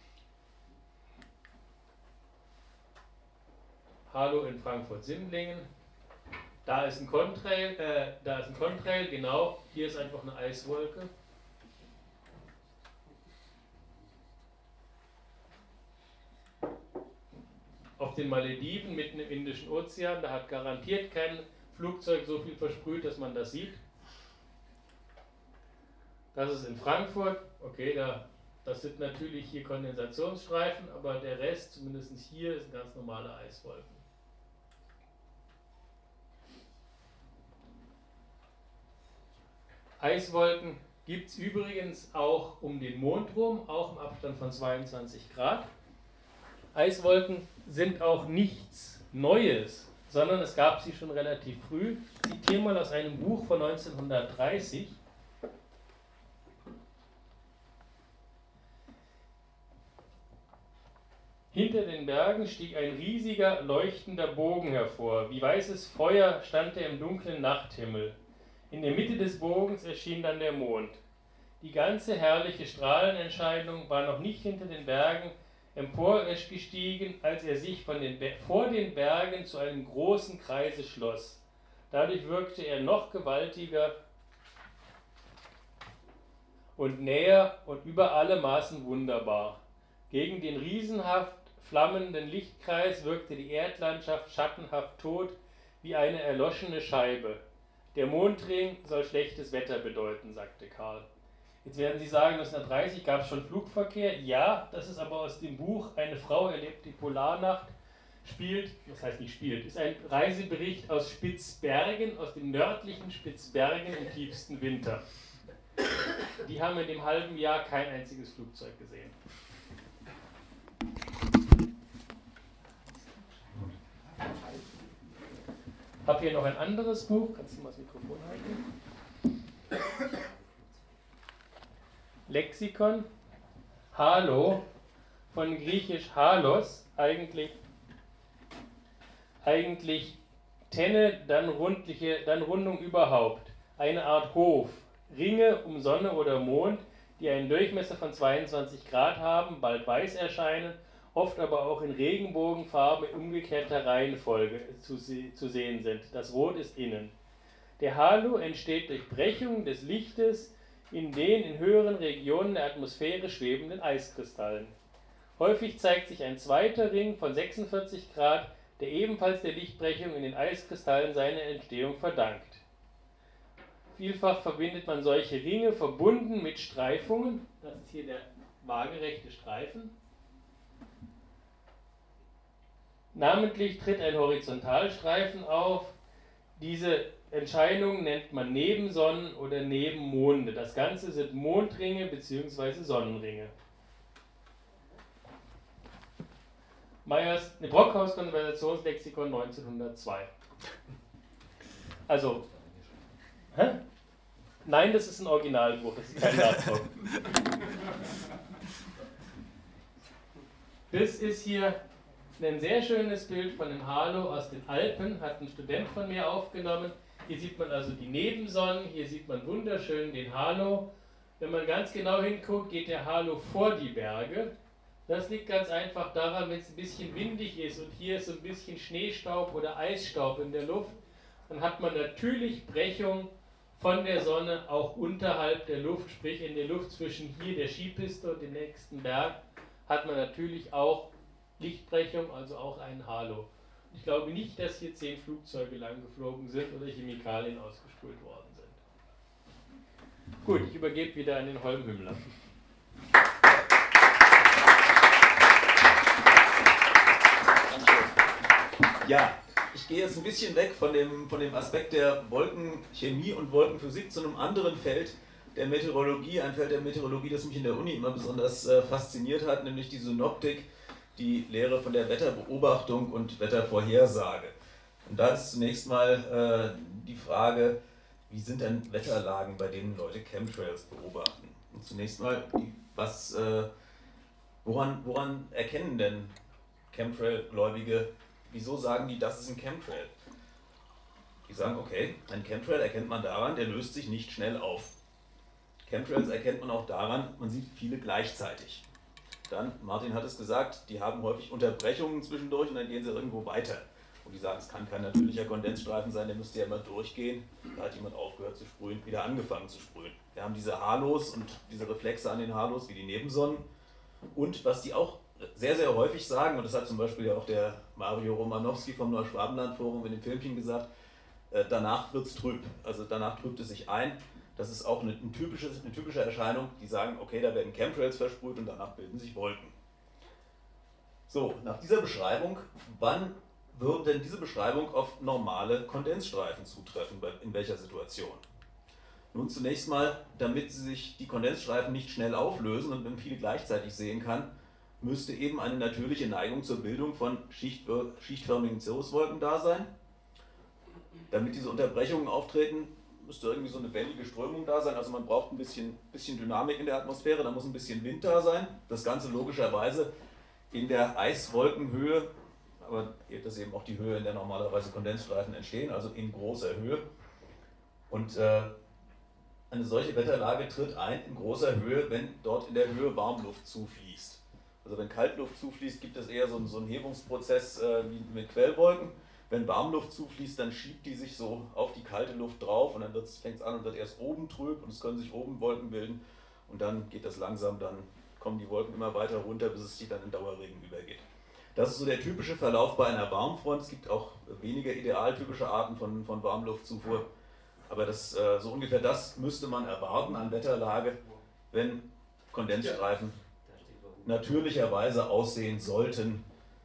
Halo in Frankfurt-Simlingen. Da ist ein Contrail, genau. Hier ist einfach eine Eiswolke. Auf den Malediven mitten im Indischen Ozean, da hat garantiert kein Flugzeug so viel versprüht, dass man das sieht. Das ist in Frankfurt. Okay, das sind natürlich hier Kondensationsstreifen, aber der Rest, zumindest hier, ist ganz normale Eiswolken. Eiswolken gibt es übrigens auch um den Mond rum, auch im Abstand von 22 Grad. Eiswolken sind auch nichts Neues, sondern es gab sie schon relativ früh. Ich zitiere mal aus einem Buch von 1930. Hinter den Bergen stieg ein riesiger, leuchtender Bogen hervor. Wie weißes Feuer stand er im dunklen Nachthimmel. In der Mitte des Bogens erschien dann der Mond. Die ganze herrliche Strahlenentscheidung war noch nicht hinter den Bergen emporgestiegen, als er sich vor den Bergen zu einem großen Kreise schloss. Dadurch wirkte er noch gewaltiger und näher und über alle Maßen wunderbar. Gegen den riesenhaft flammenden Lichtkreis wirkte die Erdlandschaft schattenhaft tot wie eine erloschene Scheibe. Der Mondring soll schlechtes Wetter bedeuten, sagte Karl. Jetzt werden Sie sagen, 1930 gab es schon Flugverkehr. Ja, das ist aber aus dem Buch Eine Frau erlebt die Polarnacht. Ist ein Reisebericht aus Spitzbergen, aus dem nördlichen Spitzbergen im tiefsten Winter. Die haben in dem halben Jahr kein einziges Flugzeug gesehen. Ich habe hier noch ein anderes Buch. Kannst du mal das Mikrofon halten? Lexikon. Halo, von griechisch halos, eigentlich Tenne, dann Rundung überhaupt. Eine Art Hof. Ringe um Sonne oder Mond, die einen Durchmesser von 22 Grad haben, bald weiß erscheinen, oft aber auch in Regenbogenfarben in umgekehrter Reihenfolge zu sehen sind. Das Rot ist innen. Der Halo entsteht durch Brechung des Lichtes in den in höheren Regionen der Atmosphäre schwebenden Eiskristallen. Häufig zeigt sich ein zweiter Ring von 46 Grad, der ebenfalls der Lichtbrechung in den Eiskristallen seine Entstehung verdankt. Vielfach verbindet man solche Ringe verbunden mit Streifungen. Das ist hier der waagerechte Streifen. Namentlich tritt ein Horizontalstreifen auf. Diese Entscheidung nennt man Nebensonnen oder Nebenmonde. Das Ganze sind Mondringe bzw. Sonnenringe. Brockhaus Konversationslexikon 1902. Also, nein, das ist ein Originalbuch, das ist kein Nachdruck. Das ist hier ein sehr schönes Bild von dem Halo aus den Alpen, hat ein Student von mir aufgenommen. Hier sieht man also die Nebensonnen, hier sieht man wunderschön den Halo. Wenn man ganz genau hinguckt, geht der Halo vor die Berge. Das liegt ganz einfach daran, wenn es ein bisschen windig ist und hier ist so ein bisschen Schneestaub oder Eisstaub in der Luft, dann hat man natürlich Brechung von der Sonne auch unterhalb der Luft, sprich in der Luft zwischen hier der Skipiste und dem nächsten Berg, hat man natürlich auch Lichtbrechung, also auch einen Halo. Ich glaube nicht, dass hier 10 Flugzeuge lang geflogen sind oder Chemikalien ausgespült worden sind. Gut, ich übergebe wieder an den Holm Hümmler. Ja, ich gehe jetzt ein bisschen weg von dem Aspekt der Wolkenchemie und Wolkenphysik zu einem anderen Feld der Meteorologie, ein Feld der Meteorologie, das mich in der Uni immer besonders fasziniert hat, nämlich die Synoptik, die Lehre von der Wetterbeobachtung und Wettervorhersage. Und da ist zunächst mal die Frage, wie sind denn Wetterlagen, bei denen Leute Chemtrails beobachten? Und zunächst mal, woran erkennen denn Chemtrail-Gläubige, wieso sagen die, das ist ein Chemtrail? Die sagen, okay, ein Chemtrail erkennt man daran, der löst sich nicht schnell auf. Chemtrails erkennt man auch daran, man sieht viele gleichzeitig. Dann, Martin hat es gesagt, die haben häufig Unterbrechungen zwischendurch und dann gehen sie irgendwo weiter. Und die sagen, es kann kein natürlicher Kondensstreifen sein, der müsste ja immer durchgehen. Da hat jemand aufgehört zu sprühen, wieder angefangen zu sprühen. Wir haben diese Halos und diese Reflexe an den Halos wie die Nebensonnen. Und was die auch sehr, sehr häufig sagen, und das hat zum Beispiel ja auch der Mario Romanowski vom Neuschwabenland-Forum in dem Filmchen gesagt, danach wird es trüb. Also danach trübt es sich ein. Das ist auch eine typische Erscheinung, die sagen, okay, da werden Chemtrails versprüht und danach bilden sich Wolken. So, nach dieser Beschreibung, wann würde denn diese Beschreibung auf normale Kondensstreifen zutreffen, in welcher Situation? Nun zunächst mal, damit sich die Kondensstreifen nicht schnell auflösen und man viele gleichzeitig sehen kann, müsste eben eine natürliche Neigung zur Bildung von schichtförmigen Cirruswolken da sein. Damit diese Unterbrechungen auftreten, müsste irgendwie so eine wellige Strömung da sein. Also man braucht ein bisschen Dynamik in der Atmosphäre, da muss ein bisschen Wind da sein. Das Ganze logischerweise in der Eiswolkenhöhe, aber das ist eben auch die Höhe, in der normalerweise Kondensstreifen entstehen, also in großer Höhe. Und eine solche Wetterlage tritt ein in großer Höhe, wenn dort in der Höhe Warmluft zufließt. Also wenn Kaltluft zufließt, gibt es eher so einen Hebungsprozess wie mit Quellwolken. Wenn Warmluft zufließt, dann schiebt die sich so auf die kalte Luft drauf und dann fängt es an und wird erst oben trüb und es können sich oben Wolken bilden und dann geht das langsam, dann kommen die Wolken immer weiter runter, bis es sich dann in Dauerregen übergeht. Das ist so der typische Verlauf bei einer Warmfront. Es gibt auch weniger idealtypische Arten von Warmluftzufuhr, aber so ungefähr das müsste man erwarten an Wetterlage, wenn Kondensstreifen natürlicherweise aussehen sollten,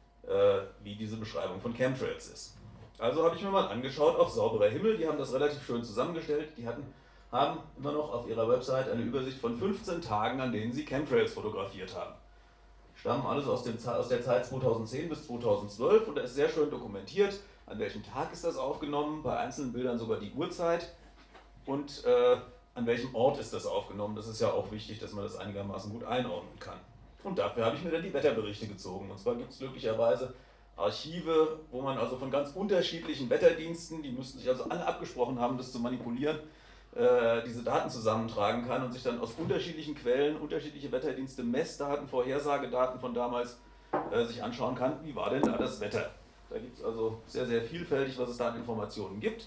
wie diese Beschreibung von Chemtrails ist. Also habe ich mir mal angeschaut auf Sauberer Himmel, die haben das relativ schön zusammengestellt, die haben immer noch auf ihrer Website eine Übersicht von 15 Tagen, an denen sie Chemtrails fotografiert haben. Die stammen alles aus der Zeit 2010 bis 2012 und da ist sehr schön dokumentiert, an welchem Tag ist das aufgenommen, bei einzelnen Bildern sogar die Uhrzeit und an welchem Ort ist das aufgenommen. Das ist ja auch wichtig, dass man das einigermaßen gut einordnen kann. Und dafür habe ich mir dann die Wetterberichte gezogen. Und zwar gibt es glücklicherweise Archive, wo man also von ganz unterschiedlichen Wetterdiensten, die müssten sich also alle abgesprochen haben, das zu manipulieren, diese Daten zusammentragen kann und sich dann aus unterschiedlichen Quellen, unterschiedliche Wetterdienste, Messdaten, Vorhersagedaten von damals sich anschauen kann, wie war denn da das Wetter. Da gibt es also sehr, sehr vielfältig, was es da an Informationen gibt.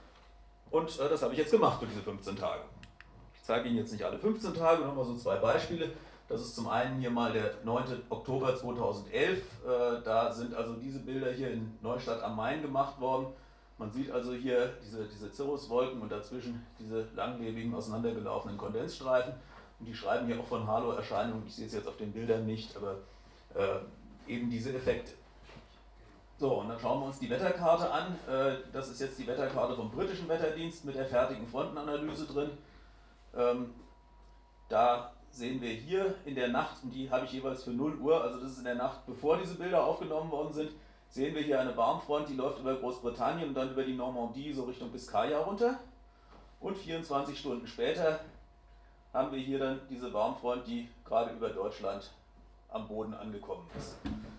Und das habe ich jetzt gemacht für diese 15 Tage. Ich zeige Ihnen jetzt nicht alle 15 Tage, nochmal so 2 Beispiele. Das ist zum einen hier mal der 9. Oktober 2011. Da sind also diese Bilder hier in Neustadt am Main gemacht worden. Man sieht also hier diese Cirruswolken und dazwischen diese langlebigen, auseinandergelaufenen Kondensstreifen. Und die schreiben hier auch von Halo-Erscheinungen. Ich sehe es jetzt auf den Bildern nicht, aber eben diese Effekte. So, und dann schauen wir uns die Wetterkarte an. Das ist jetzt die Wetterkarte vom britischen Wetterdienst mit der fertigen Frontenanalyse drin. Da sehen wir hier in der Nacht, und die habe ich jeweils für 0 Uhr, also das ist in der Nacht, bevor diese Bilder aufgenommen worden sind, sehen wir hier eine Warmfront, die läuft über Großbritannien und dann über die Normandie so Richtung Biskaya runter. Und 24 Stunden später haben wir hier dann diese Warmfront, die gerade über Deutschland am Boden angekommen ist.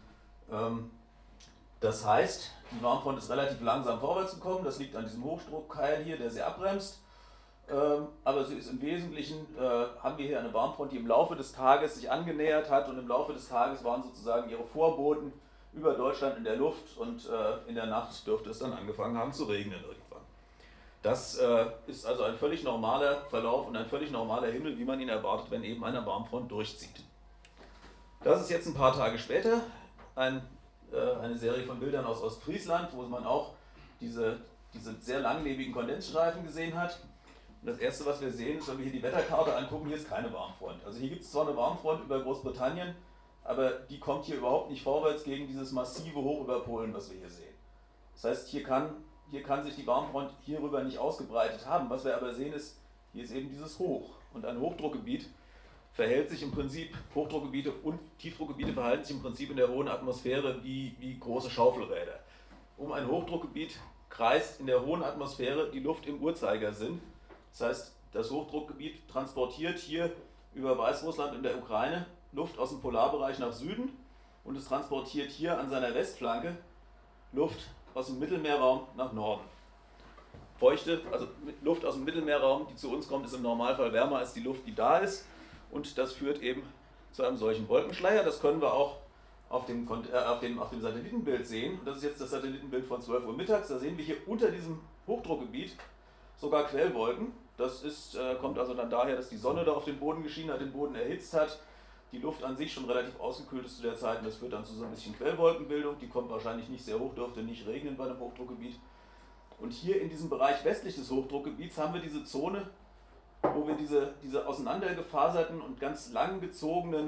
Das heißt, die Warmfront ist relativ langsam vorwärts gekommen, das liegt an diesem Hochdruckkeil hier, der sie abbremst. Aber sie ist im Wesentlichen, haben wir hier eine Warmfront, die im Laufe des Tages sich angenähert hat und im Laufe des Tages waren sozusagen ihre Vorboten über Deutschland in der Luft und in der Nacht dürfte es dann angefangen haben zu regnen irgendwann. Das ist also ein völlig normaler Verlauf und ein völlig normaler Himmel, wie man ihn erwartet, wenn eben eine Warmfront durchzieht. Das ist jetzt ein paar Tage später eine Serie von Bildern aus Ostfriesland, wo man auch diese sehr langlebigen Kondensstreifen gesehen hat. Und das erste, was wir sehen, ist, wenn wir hier die Wetterkarte angucken, hier ist keine Warmfront. Also hier gibt es zwar eine Warmfront über Großbritannien, aber die kommt hier überhaupt nicht vorwärts gegen dieses massive Hoch über Polen, was wir hier sehen. Das heißt, hier kann sich die Warmfront hierüber nicht ausgebreitet haben. Was wir aber sehen ist, hier ist eben dieses Hoch. Und ein Hochdruckgebiet verhält sich im Prinzip, Hochdruckgebiete und Tiefdruckgebiete verhalten sich im Prinzip in der hohen Atmosphäre wie große Schaufelräder. Um ein Hochdruckgebiet kreist in der hohen Atmosphäre die Luft im Uhrzeigersinn. Das heißt, das Hochdruckgebiet transportiert hier über Weißrussland und der Ukraine Luft aus dem Polarbereich nach Süden und es transportiert hier an seiner Westflanke Luft aus dem Mittelmeerraum nach Norden. Feuchte, also Luft aus dem Mittelmeerraum, die zu uns kommt, ist im Normalfall wärmer als die Luft, die da ist und das führt eben zu einem solchen Wolkenschleier. Das können wir auch auf dem Satellitenbild sehen. Das ist jetzt das Satellitenbild von 12 Uhr mittags. Da sehen wir hier unter diesem Hochdruckgebiet sogar Quellwolken. Das kommt also dann daher, dass die Sonne da auf den Boden geschienen hat, den Boden erhitzt hat. Die Luft an sich schon relativ ausgekühlt ist zu der Zeit und das führt dann zu so ein bisschen Quellwolkenbildung. Die kommt wahrscheinlich nicht sehr hoch, dürfte nicht regnen bei einem Hochdruckgebiet. Und hier in diesem Bereich westlich des Hochdruckgebiets haben wir diese Zone, wo wir diese auseinandergefaserten und ganz lang gezogenen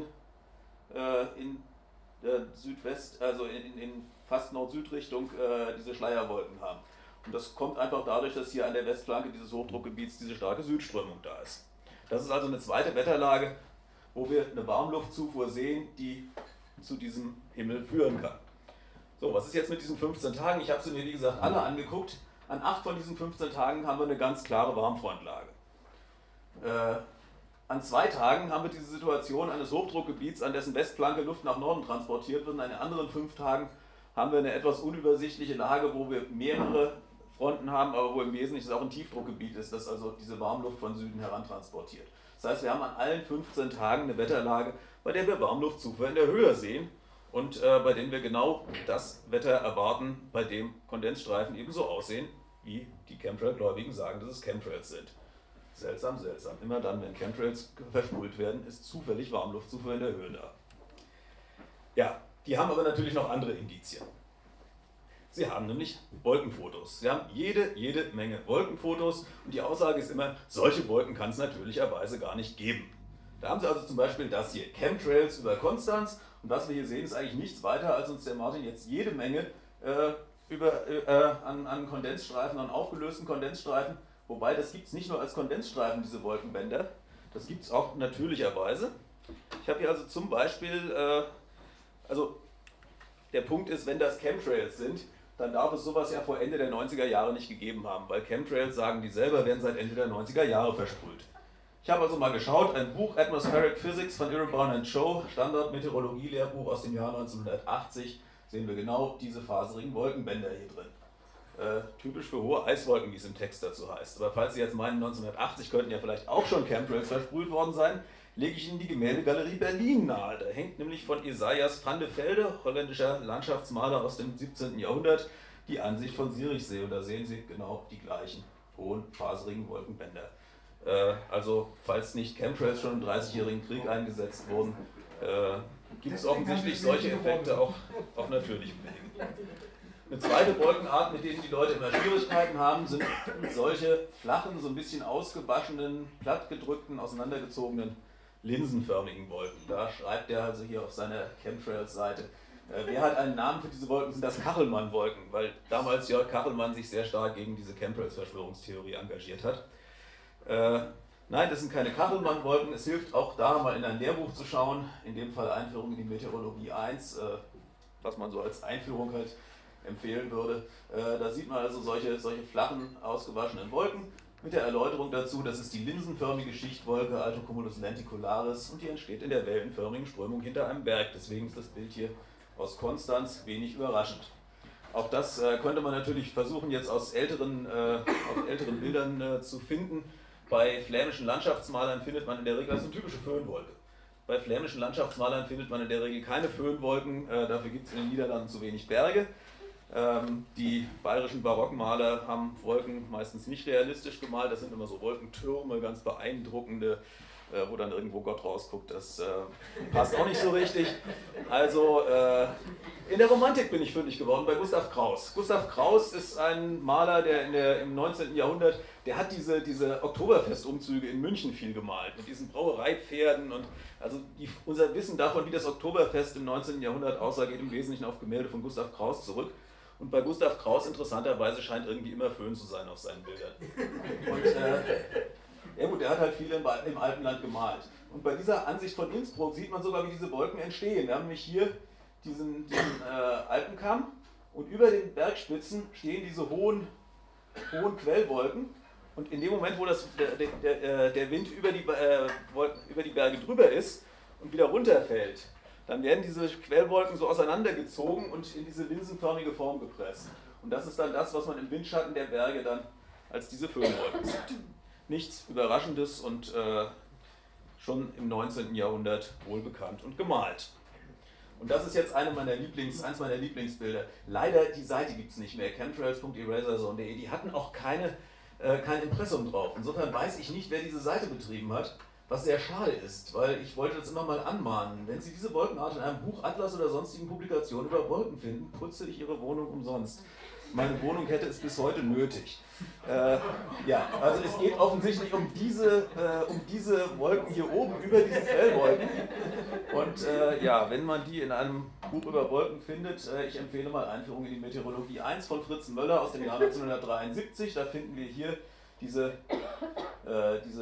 in Südwest, also in fast Nord-Süd-Richtung diese Schleierwolken haben. Und das kommt einfach dadurch, dass hier an der Westflanke dieses Hochdruckgebiets diese starke Südströmung da ist. Das ist also eine zweite Wetterlage, wo wir eine Warmluftzufuhr sehen, die zu diesem Himmel führen kann. So, was ist jetzt mit diesen 15 Tagen? Ich habe sie mir, wie gesagt, alle angeguckt. An 8 von diesen 15 Tagen haben wir eine ganz klare Warmfrontlage. An 2 Tagen haben wir diese Situation eines Hochdruckgebiets, an dessen Westflanke Luft nach Norden transportiert wird. Und an den anderen 5 Tagen haben wir eine etwas unübersichtliche Lage, wo wir mehrere Fronten haben, aber wo im Wesentlichen es auch ein Tiefdruckgebiet ist, das also diese Warmluft von Süden herantransportiert. Das heißt, wir haben an allen 15 Tagen eine Wetterlage, bei der wir Warmluftzufuhr in der Höhe sehen und bei denen wir genau das Wetter erwarten, bei dem Kondensstreifen ebenso aussehen, wie die Chemtrail-Gläubigen sagen, dass es Chemtrails sind. Seltsam, seltsam. Immer dann, wenn Chemtrails versprüht werden, ist zufällig Warmluftzufuhr in der Höhe da. Ja, die haben aber natürlich noch andere Indizien. Sie haben nämlich Wolkenfotos. Sie haben jede Menge Wolkenfotos und die Aussage ist immer, solche Wolken kann es natürlicherweise gar nicht geben. Da haben Sie also zum Beispiel das hier, Chemtrails über Konstanz, und was wir hier sehen, ist eigentlich nichts weiter, als uns der Martin jetzt jede Menge an Kondensstreifen, an aufgelösten Kondensstreifen, wobei das gibt es nicht nur als Kondensstreifen, diese Wolkenbänder, das gibt es auch natürlicherweise. Ich habe hier also zum Beispiel, also der Punkt ist, wenn das Chemtrails sind, dann darf es sowas ja vor Ende der 90er Jahre nicht gegeben haben, weil Chemtrails, sagen die selber, werden seit Ende der 90er Jahre versprüht. Ich habe also mal geschaut, ein Buch Atmospheric Physics von Irrbaun & Cho, Standard-Meteorologie-Lehrbuch aus dem Jahr 1980, sehen wir genau diese faserigen Wolkenbänder hier drin. Typisch für hohe Eiswolken, wie es im Text dazu heißt. Aber falls Sie jetzt meinen, 1980 könnten ja vielleicht auch schon Chemtrails versprüht worden sein, lege ich Ihnen die Gemäldegalerie Berlin nahe. Da hängt nämlich von Esaias van de Velde, holländischer Landschaftsmaler aus dem 17. Jahrhundert, die Ansicht von Zürichsee. Und da sehen Sie genau die gleichen hohen, faserigen Wolkenbänder. Also, falls nicht Chemtrails schon im 30-jährigen Krieg eingesetzt wurden, gibt es offensichtlich solche Effekte auch auf natürlichem Wege. Eine zweite Wolkenart, mit denen die Leute immer Schwierigkeiten haben, sind solche flachen, so ein bisschen ausgewaschenen, plattgedrückten, auseinandergezogenen, linsenförmigen Wolken. Da schreibt er also hier auf seiner Chemtrails-Seite. Wer hat einen Namen für diese Wolken? Sind das Kachelmann-Wolken, weil damals Jörg Kachelmann sich sehr stark gegen diese Chemtrails-Verschwörungstheorie engagiert hat. Nein, das sind keine Kachelmann-Wolken. Es hilft auch da, mal in ein Lehrbuch zu schauen, in dem Fall Einführung in die Meteorologie 1, was man so als Einführung halt empfehlen würde. Da sieht man also solche flachen, ausgewaschenen Wolken mit der Erläuterung dazu, das ist die linsenförmige Schichtwolke Altocumulus lenticularis und die entsteht in der wellenförmigen Strömung hinter einem Berg. Deswegen ist das Bild hier aus Konstanz wenig überraschend. Auch das könnte man natürlich versuchen, jetzt aus älteren Bildern zu finden. Bei flämischen Landschaftsmalern findet man in der Regel, das ist eine typische Föhnwolke. Bei flämischen Landschaftsmalern findet man in der Regel keine Föhnwolken, dafür gibt es in den Niederlanden zu wenig Berge. Die bayerischen Barockmaler haben Wolken meistens nicht realistisch gemalt, das sind immer so Wolkentürme, ganz beeindruckende, wo dann irgendwo Gott rausguckt, das passt auch nicht so richtig. Also in der Romantik bin ich fündig geworden bei Gustav Kraus. Gustav Kraus ist ein Maler, der im 19. Jahrhundert, der hat diese Oktoberfestumzüge in München viel gemalt, mit diesen Brauereipferden und also unser Wissen davon, wie das Oktoberfest im 19. Jahrhundert aussah, geht im Wesentlichen auf Gemälde von Gustav Kraus zurück. Und bei Gustav Kraus interessanterweise scheint irgendwie immer Föhn zu sein auf seinen Bildern. Und ja gut, der hat halt viel im Alpenland gemalt. Und bei dieser Ansicht von Innsbruck sieht man sogar, wie diese Wolken entstehen. Wir haben nämlich hier diesen Alpenkamm und über den Bergspitzen stehen diese hohen Quellwolken. Und in dem Moment, wo der Wind über die Berge drüber ist und wieder runterfällt, dann werden diese Quellwolken so auseinandergezogen und in diese linsenförmige Form gepresst. Und das ist dann das, was man im Windschatten der Berge dann als diese Föhnwolken sieht. Nichts Überraschendes und schon im 19. Jahrhundert wohlbekannt und gemalt. Und das ist jetzt eins meiner Lieblingsbilder. Leider, die Seite gibt es nicht mehr, chemtrails.eraserzone.de, die hatten auch kein Impressum drauf. Insofern weiß ich nicht, wer diese Seite betrieben hat. Was sehr schade ist, weil ich wollte das immer mal anmahnen. Wenn Sie diese Wolkenart in einem Buch, Atlas oder sonstigen Publikationen über Wolken finden, putze ich Ihre Wohnung umsonst. Meine Wohnung hätte es bis heute nötig. Ja, also es geht offensichtlich um diese Wolken hier oben über diese Quellwolken. Und ja, wenn man die in einem Buch über Wolken findet, ich empfehle mal Einführung in die Meteorologie 1 von Fritz Möller aus dem Jahr 1973. Da finden wir hier diese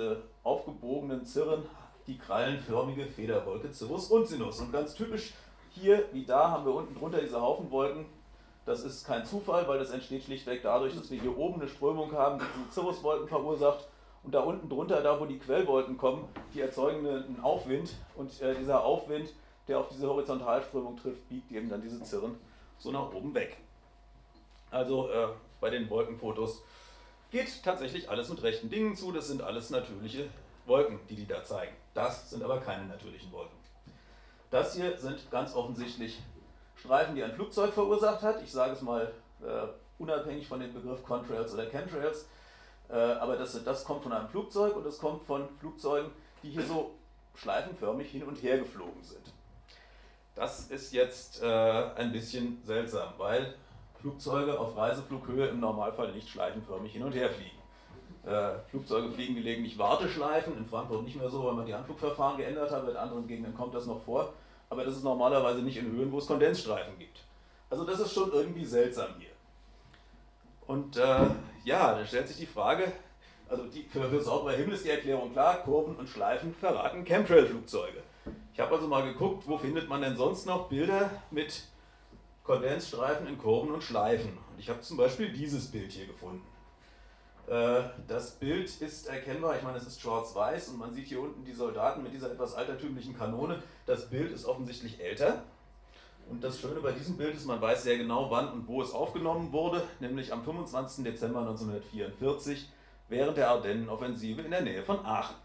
aufgebogenen Zirren, die krallenförmige Federwolke Cirrus Uncinus. Und ganz typisch hier wie da haben wir unten drunter diese Haufenwolken. Das ist kein Zufall, weil das entsteht schlichtweg dadurch, dass wir hier oben eine Strömung haben, die diese Cirruswolken verursacht. Und da unten drunter, da wo die Quellwolken kommen, die erzeugen einen Aufwind. Und dieser Aufwind, der auf diese Horizontalströmung trifft, biegt eben dann diese Zirren so nach oben weg. Also bei den Wolkenfotos geht tatsächlich alles mit rechten Dingen zu. Das sind alles natürliche Wolken, die da zeigen. Das sind aber keine natürlichen Wolken. Das hier sind ganz offensichtlich Streifen, die ein Flugzeug verursacht hat. Ich sage es mal unabhängig von dem Begriff Contrails oder Chemtrails. Aber das kommt von einem Flugzeug und es kommt von Flugzeugen, die hier so schleifenförmig hin und her geflogen sind. Das ist jetzt ein bisschen seltsam, weil Flugzeuge auf Reiseflughöhe im Normalfall nicht schleifenförmig hin und her fliegen. Flugzeuge fliegen gelegentlich Warteschleifen, in Frankfurt nicht mehr so, weil man die Anflugverfahren geändert hat, in anderen Gegenden kommt das noch vor, aber das ist normalerweise nicht in Höhen, wo es Kondensstreifen gibt. Also das ist schon irgendwie seltsam hier. Und ja, da stellt sich die Frage, also für sauberen Himmel ist die Erklärung klar, Kurven und Schleifen verraten Chemtrail-Flugzeuge. Ich habe also mal geguckt, wo findet man denn sonst noch Bilder mit Kondensstreifen in Kurven und Schleifen. Und ich habe zum Beispiel dieses Bild hier gefunden. Das Bild ist erkennbar, ich meine, es ist schwarz-weiß und man sieht hier unten die Soldaten mit dieser etwas altertümlichen Kanone. Das Bild ist offensichtlich älter. Und das Schöne bei diesem Bild ist, man weiß sehr genau, wann und wo es aufgenommen wurde, nämlich am 25. Dezember 1944 während der Ardennenoffensive in der Nähe von Aachen.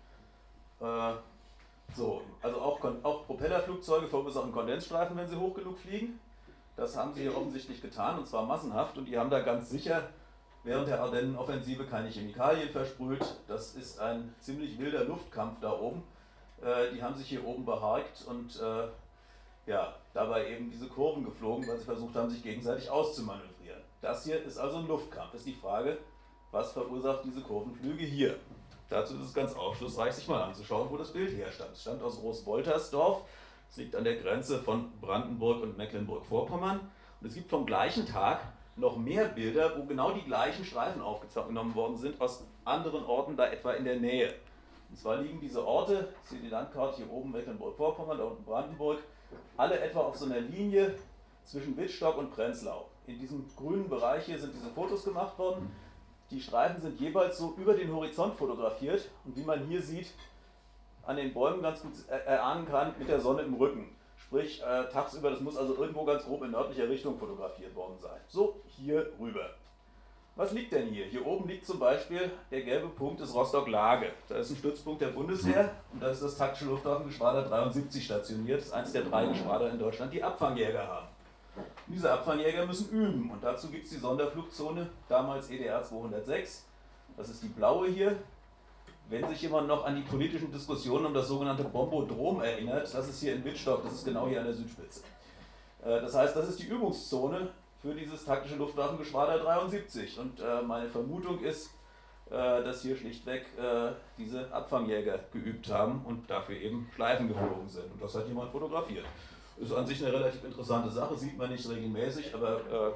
So, also auch Propellerflugzeuge verursachen Kondensstreifen, wenn sie hoch genug fliegen. Das haben sie hier offensichtlich getan, und zwar massenhaft, und die haben da ganz sicher während der Ardennenoffensive keine Chemikalien versprüht. Das ist ein ziemlich wilder Luftkampf da oben. Die haben sich hier oben beharkt und ja, dabei eben diese Kurven geflogen, weil sie versucht haben, sich gegenseitig auszumanövrieren. Das hier ist also ein Luftkampf. Das ist die Frage, was verursacht diese Kurvenflüge hier? Dazu ist es ganz aufschlussreich, sich mal anzuschauen, wo das Bild herstammt. Es stammt aus Großwoltersdorf. Es liegt an der Grenze von Brandenburg und Mecklenburg-Vorpommern. Und es gibt vom gleichen Tag noch mehr Bilder, wo genau die gleichen Streifen aufgenommen worden sind, aus anderen Orten da etwa in der Nähe. Und zwar liegen diese Orte, ich sehe die Landkarte hier oben Mecklenburg-Vorpommern, da unten Brandenburg, alle etwa auf so einer Linie zwischen Wittstock und Prenzlau. In diesem grünen Bereich hier sind diese Fotos gemacht worden. Die Streifen sind jeweils so über den Horizont fotografiert und wie man hier sieht, an den Bäumen ganz gut erahnen kann, mit der Sonne im Rücken. Sprich, tagsüber, das muss also irgendwo ganz grob in nördlicher Richtung fotografiert worden sein. So, hier rüber. Was liegt denn hier? Hier oben liegt zum Beispiel der gelbe Punkt des Rostock-Lage. Da ist ein Stützpunkt der Bundeswehr und da ist das taktische Luftwaffengeschwader 73 stationiert. Das ist eines der 3 Geschwader in Deutschland, die Abfangjäger haben. Und diese Abfangjäger müssen üben und dazu gibt es die Sonderflugzone, damals EDR 206. Das ist die blaue hier. Wenn sich jemand noch an die politischen Diskussionen um das sogenannte Bombodrom erinnert, das ist hier in Wittstock, das ist genau hier an der Südspitze. Das heißt, das ist die Übungszone für dieses taktische Luftwaffengeschwader 73. Und meine Vermutung ist, dass hier schlichtweg diese Abfangjäger geübt haben und dafür eben Schleifen geflogen sind. Und das hat jemand fotografiert. Ist an sich eine relativ interessante Sache, sieht man nicht regelmäßig, aber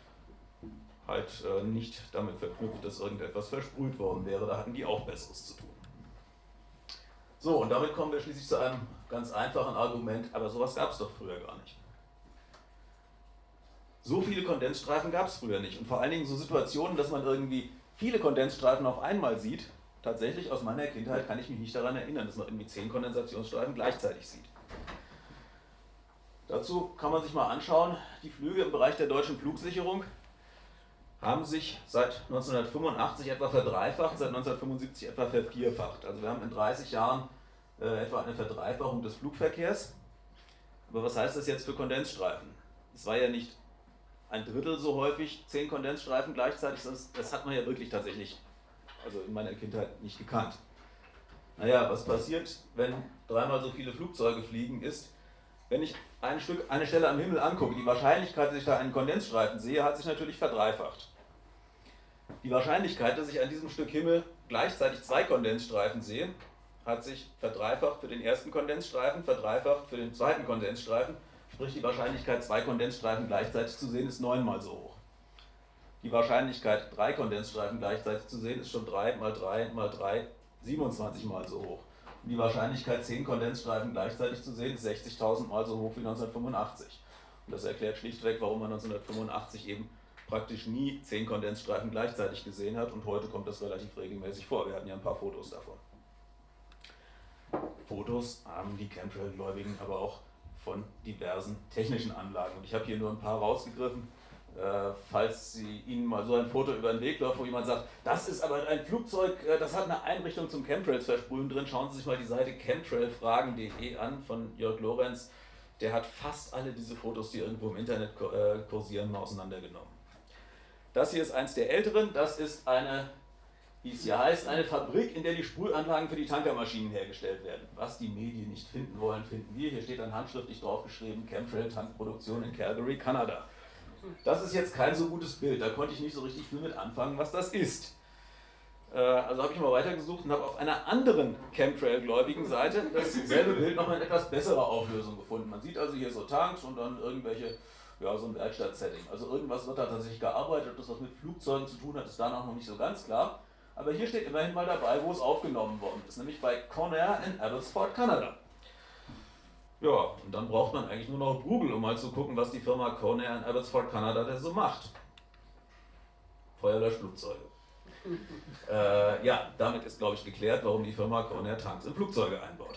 halt nicht damit verknüpft, dass irgendetwas versprüht worden wäre. Da hatten die auch Besseres zu tun. So, und damit kommen wir schließlich zu einem ganz einfachen Argument, aber sowas gab es doch früher gar nicht. So viele Kondensstreifen gab es früher nicht. Und vor allen Dingen so Situationen, dass man irgendwie viele Kondensstreifen auf einmal sieht. Tatsächlich aus meiner Kindheit kann ich mich nicht daran erinnern, dass man irgendwie 10 Kondensationsstreifen gleichzeitig sieht. Dazu kann man sich mal anschauen, die Flüge im Bereich der deutschen Flugsicherung haben sich seit 1985 etwa verdreifacht, seit 1975 etwa vervierfacht. Also wir haben in 30 Jahren etwa eine Verdreifachung des Flugverkehrs. Aber was heißt das jetzt für Kondensstreifen? Es war ja nicht ein Drittel so häufig 10 Kondensstreifen gleichzeitig, das hat man ja wirklich tatsächlich, also in meiner Kindheit, nicht gekannt. Naja, was passiert, wenn 3-mal so viele Flugzeuge fliegen, ist, wenn ich eine Stelle am Himmel angucke, die Wahrscheinlichkeit, dass ich da einen Kondensstreifen sehe, hat sich natürlich verdreifacht. Die Wahrscheinlichkeit, dass ich an diesem Stück Himmel gleichzeitig 2 Kondensstreifen sehe, hat sich verdreifacht für den ersten Kondensstreifen, verdreifacht für den zweiten Kondensstreifen. Sprich, die Wahrscheinlichkeit, 2 Kondensstreifen gleichzeitig zu sehen, ist 9-mal so hoch. Die Wahrscheinlichkeit, 3 Kondensstreifen gleichzeitig zu sehen, ist schon 3 mal 3 mal 3, 27-mal so hoch. Die Wahrscheinlichkeit, 10 Kondensstreifen gleichzeitig zu sehen, ist 60.000 Mal so hoch wie 1985. Und das erklärt schlichtweg, warum man 1985 eben praktisch nie 10 Kondensstreifen gleichzeitig gesehen hat, und heute kommt das relativ regelmäßig vor. Wir hatten ja ein paar Fotos davon. Fotos haben die Chemtrail-Gläubigen aber auch von diversen technischen Anlagen. Und ich habe hier nur ein paar rausgegriffen, falls Ihnen mal so ein Foto über den Weg läuft, wo jemand sagt, das ist aber ein Flugzeug, das hat eine Einrichtung zum Chemtrails versprühen drin. Schauen Sie sich mal die Seite chemtrailfragen.de an von Jörg Lorenz. Der hat fast alle diese Fotos, die irgendwo im Internet kursieren, mal auseinandergenommen. Das hier ist eins der älteren. Das ist eine, wie es hier heißt, eine Fabrik, in der die Sprühanlagen für die Tankermaschinen hergestellt werden. Was die Medien nicht finden wollen, finden wir. Hier steht dann handschriftlich draufgeschrieben, Chemtrail-Tankproduktion in Calgary, Kanada. Das ist jetzt kein so gutes Bild, da konnte ich nicht so richtig viel mit anfangen, was das ist. Also habe ich mal weitergesucht und habe auf einer anderen Chemtrail-gläubigen Seite dasselbe Bild nochmal in etwas besserer Auflösung gefunden. Man sieht also hier so Tanks und dann irgendwelche, ja, so ein Werkstatt-Setting. Also irgendwas wird da tatsächlich gearbeitet, ob das was mit Flugzeugen zu tun hat, ist da noch nicht so ganz klar. Aber hier steht immerhin mal dabei, wo es aufgenommen worden ist, nämlich bei Conair in Abbotsford, Kanada. Ja, und dann braucht man eigentlich nur noch Google, um mal zu gucken, was die Firma Conair in Abbotsford, Kanada denn so macht. Feuerlöschflugzeuge. Ja, damit ist, glaube ich, geklärt, warum die Firma Conair Tanks in Flugzeuge einbaut.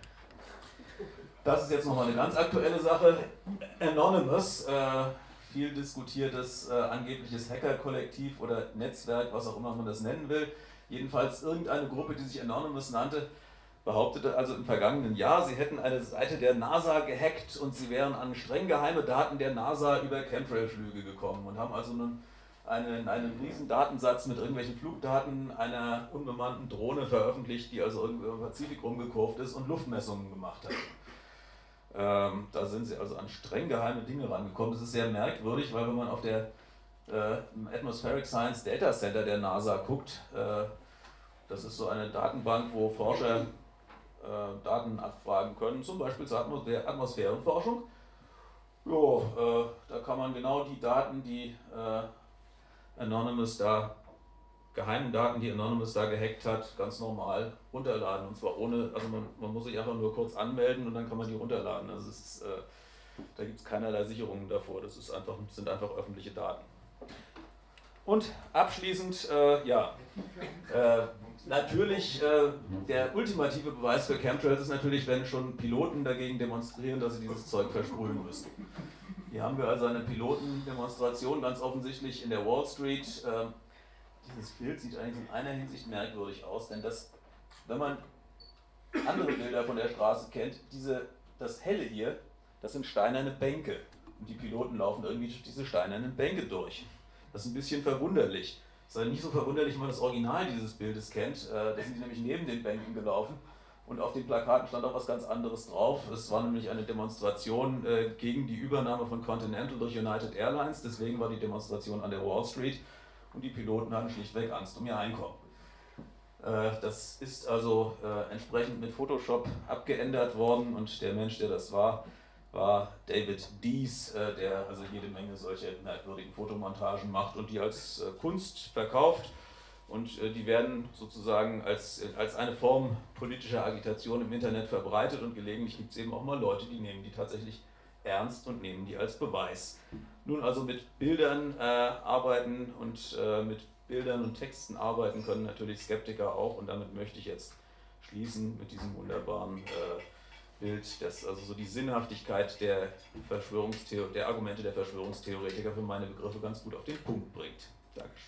Das ist jetzt nochmal eine ganz aktuelle Sache. Anonymous, viel diskutiertes angebliches Hacker-Kollektiv oder Netzwerk, was auch immer man das nennen will. Jedenfalls irgendeine Gruppe, die sich Anonymous nannte, behauptete also im vergangenen Jahr, sie hätten eine Seite der NASA gehackt und sie wären an streng geheime Daten der NASA über Chemtrail-Flüge gekommen und haben also einen riesen Datensatz mit irgendwelchen Flugdaten einer unbemannten Drohne veröffentlicht, die also irgendwo im Pazifik rumgekurvt ist und Luftmessungen gemacht hat. Da sind sie also an streng geheime Dinge rangekommen. Das ist sehr merkwürdig, weil wenn man auf der Atmospheric Science Data Center der NASA guckt, das ist so eine Datenbank, wo Forscher Daten abfragen können, zum Beispiel zur Atmosphärenforschung. Jo, da kann man genau die Daten, die Anonymous da, geheimen Daten, die Anonymous da gehackt hat, ganz normal runterladen. Und zwar ohne, also man muss sich einfach nur kurz anmelden und dann kann man die runterladen. Also es ist, da gibt es keinerlei Sicherungen davor, das ist einfach, sind einfach öffentliche Daten. Und abschließend, natürlich, der ultimative Beweis für Chemtrails ist natürlich, wenn schon Piloten dagegen demonstrieren, dass sie dieses Zeug versprühen müssen. Hier haben wir also eine Pilotendemonstration, ganz offensichtlich in der Wall Street. Dieses Bild sieht eigentlich in einer Hinsicht merkwürdig aus, denn wenn man andere Bilder von der Straße kennt, das Helle hier, das sind steinerne Bänke. Und die Piloten laufen irgendwie durch diese steinernen Bänke durch. Das ist ein bisschen verwunderlich. Es ist halt nicht so verwunderlich, wenn man das Original dieses Bildes kennt. Da sind die nämlich neben den Bänken gelaufen und auf den Plakaten stand auch was ganz anderes drauf. Es war nämlich eine Demonstration gegen die Übernahme von Continental durch United Airlines. Deswegen war die Demonstration an der Wall Street und die Piloten hatten schlichtweg Angst um ihr Einkommen. Das ist also entsprechend mit Photoshop abgeändert worden und der Mensch, der das war David Dees, der also jede Menge solche merkwürdigen Fotomontagen macht und die als Kunst verkauft. Und die werden sozusagen als eine Form politischer Agitation im Internet verbreitet und gelegentlich gibt es eben auch mal Leute, die nehmen die tatsächlich ernst und nehmen die als Beweis. Nun also mit Bildern arbeiten und mit Bildern und Texten arbeiten können natürlich Skeptiker auch und damit möchte ich jetzt schließen mit diesem wunderbaren Bild, das also so die Sinnhaftigkeit der Argumente der Verschwörungstheoretiker für meine Begriffe ganz gut auf den Punkt bringt. Dankeschön.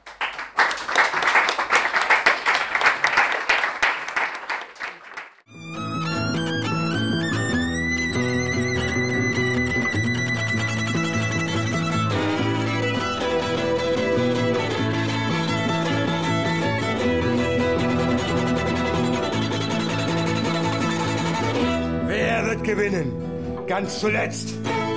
Gewinnen, ganz zuletzt.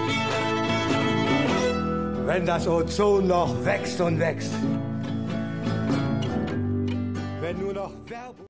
Wenn das Ozon noch wächst und wächst. Wenn nur noch Werbung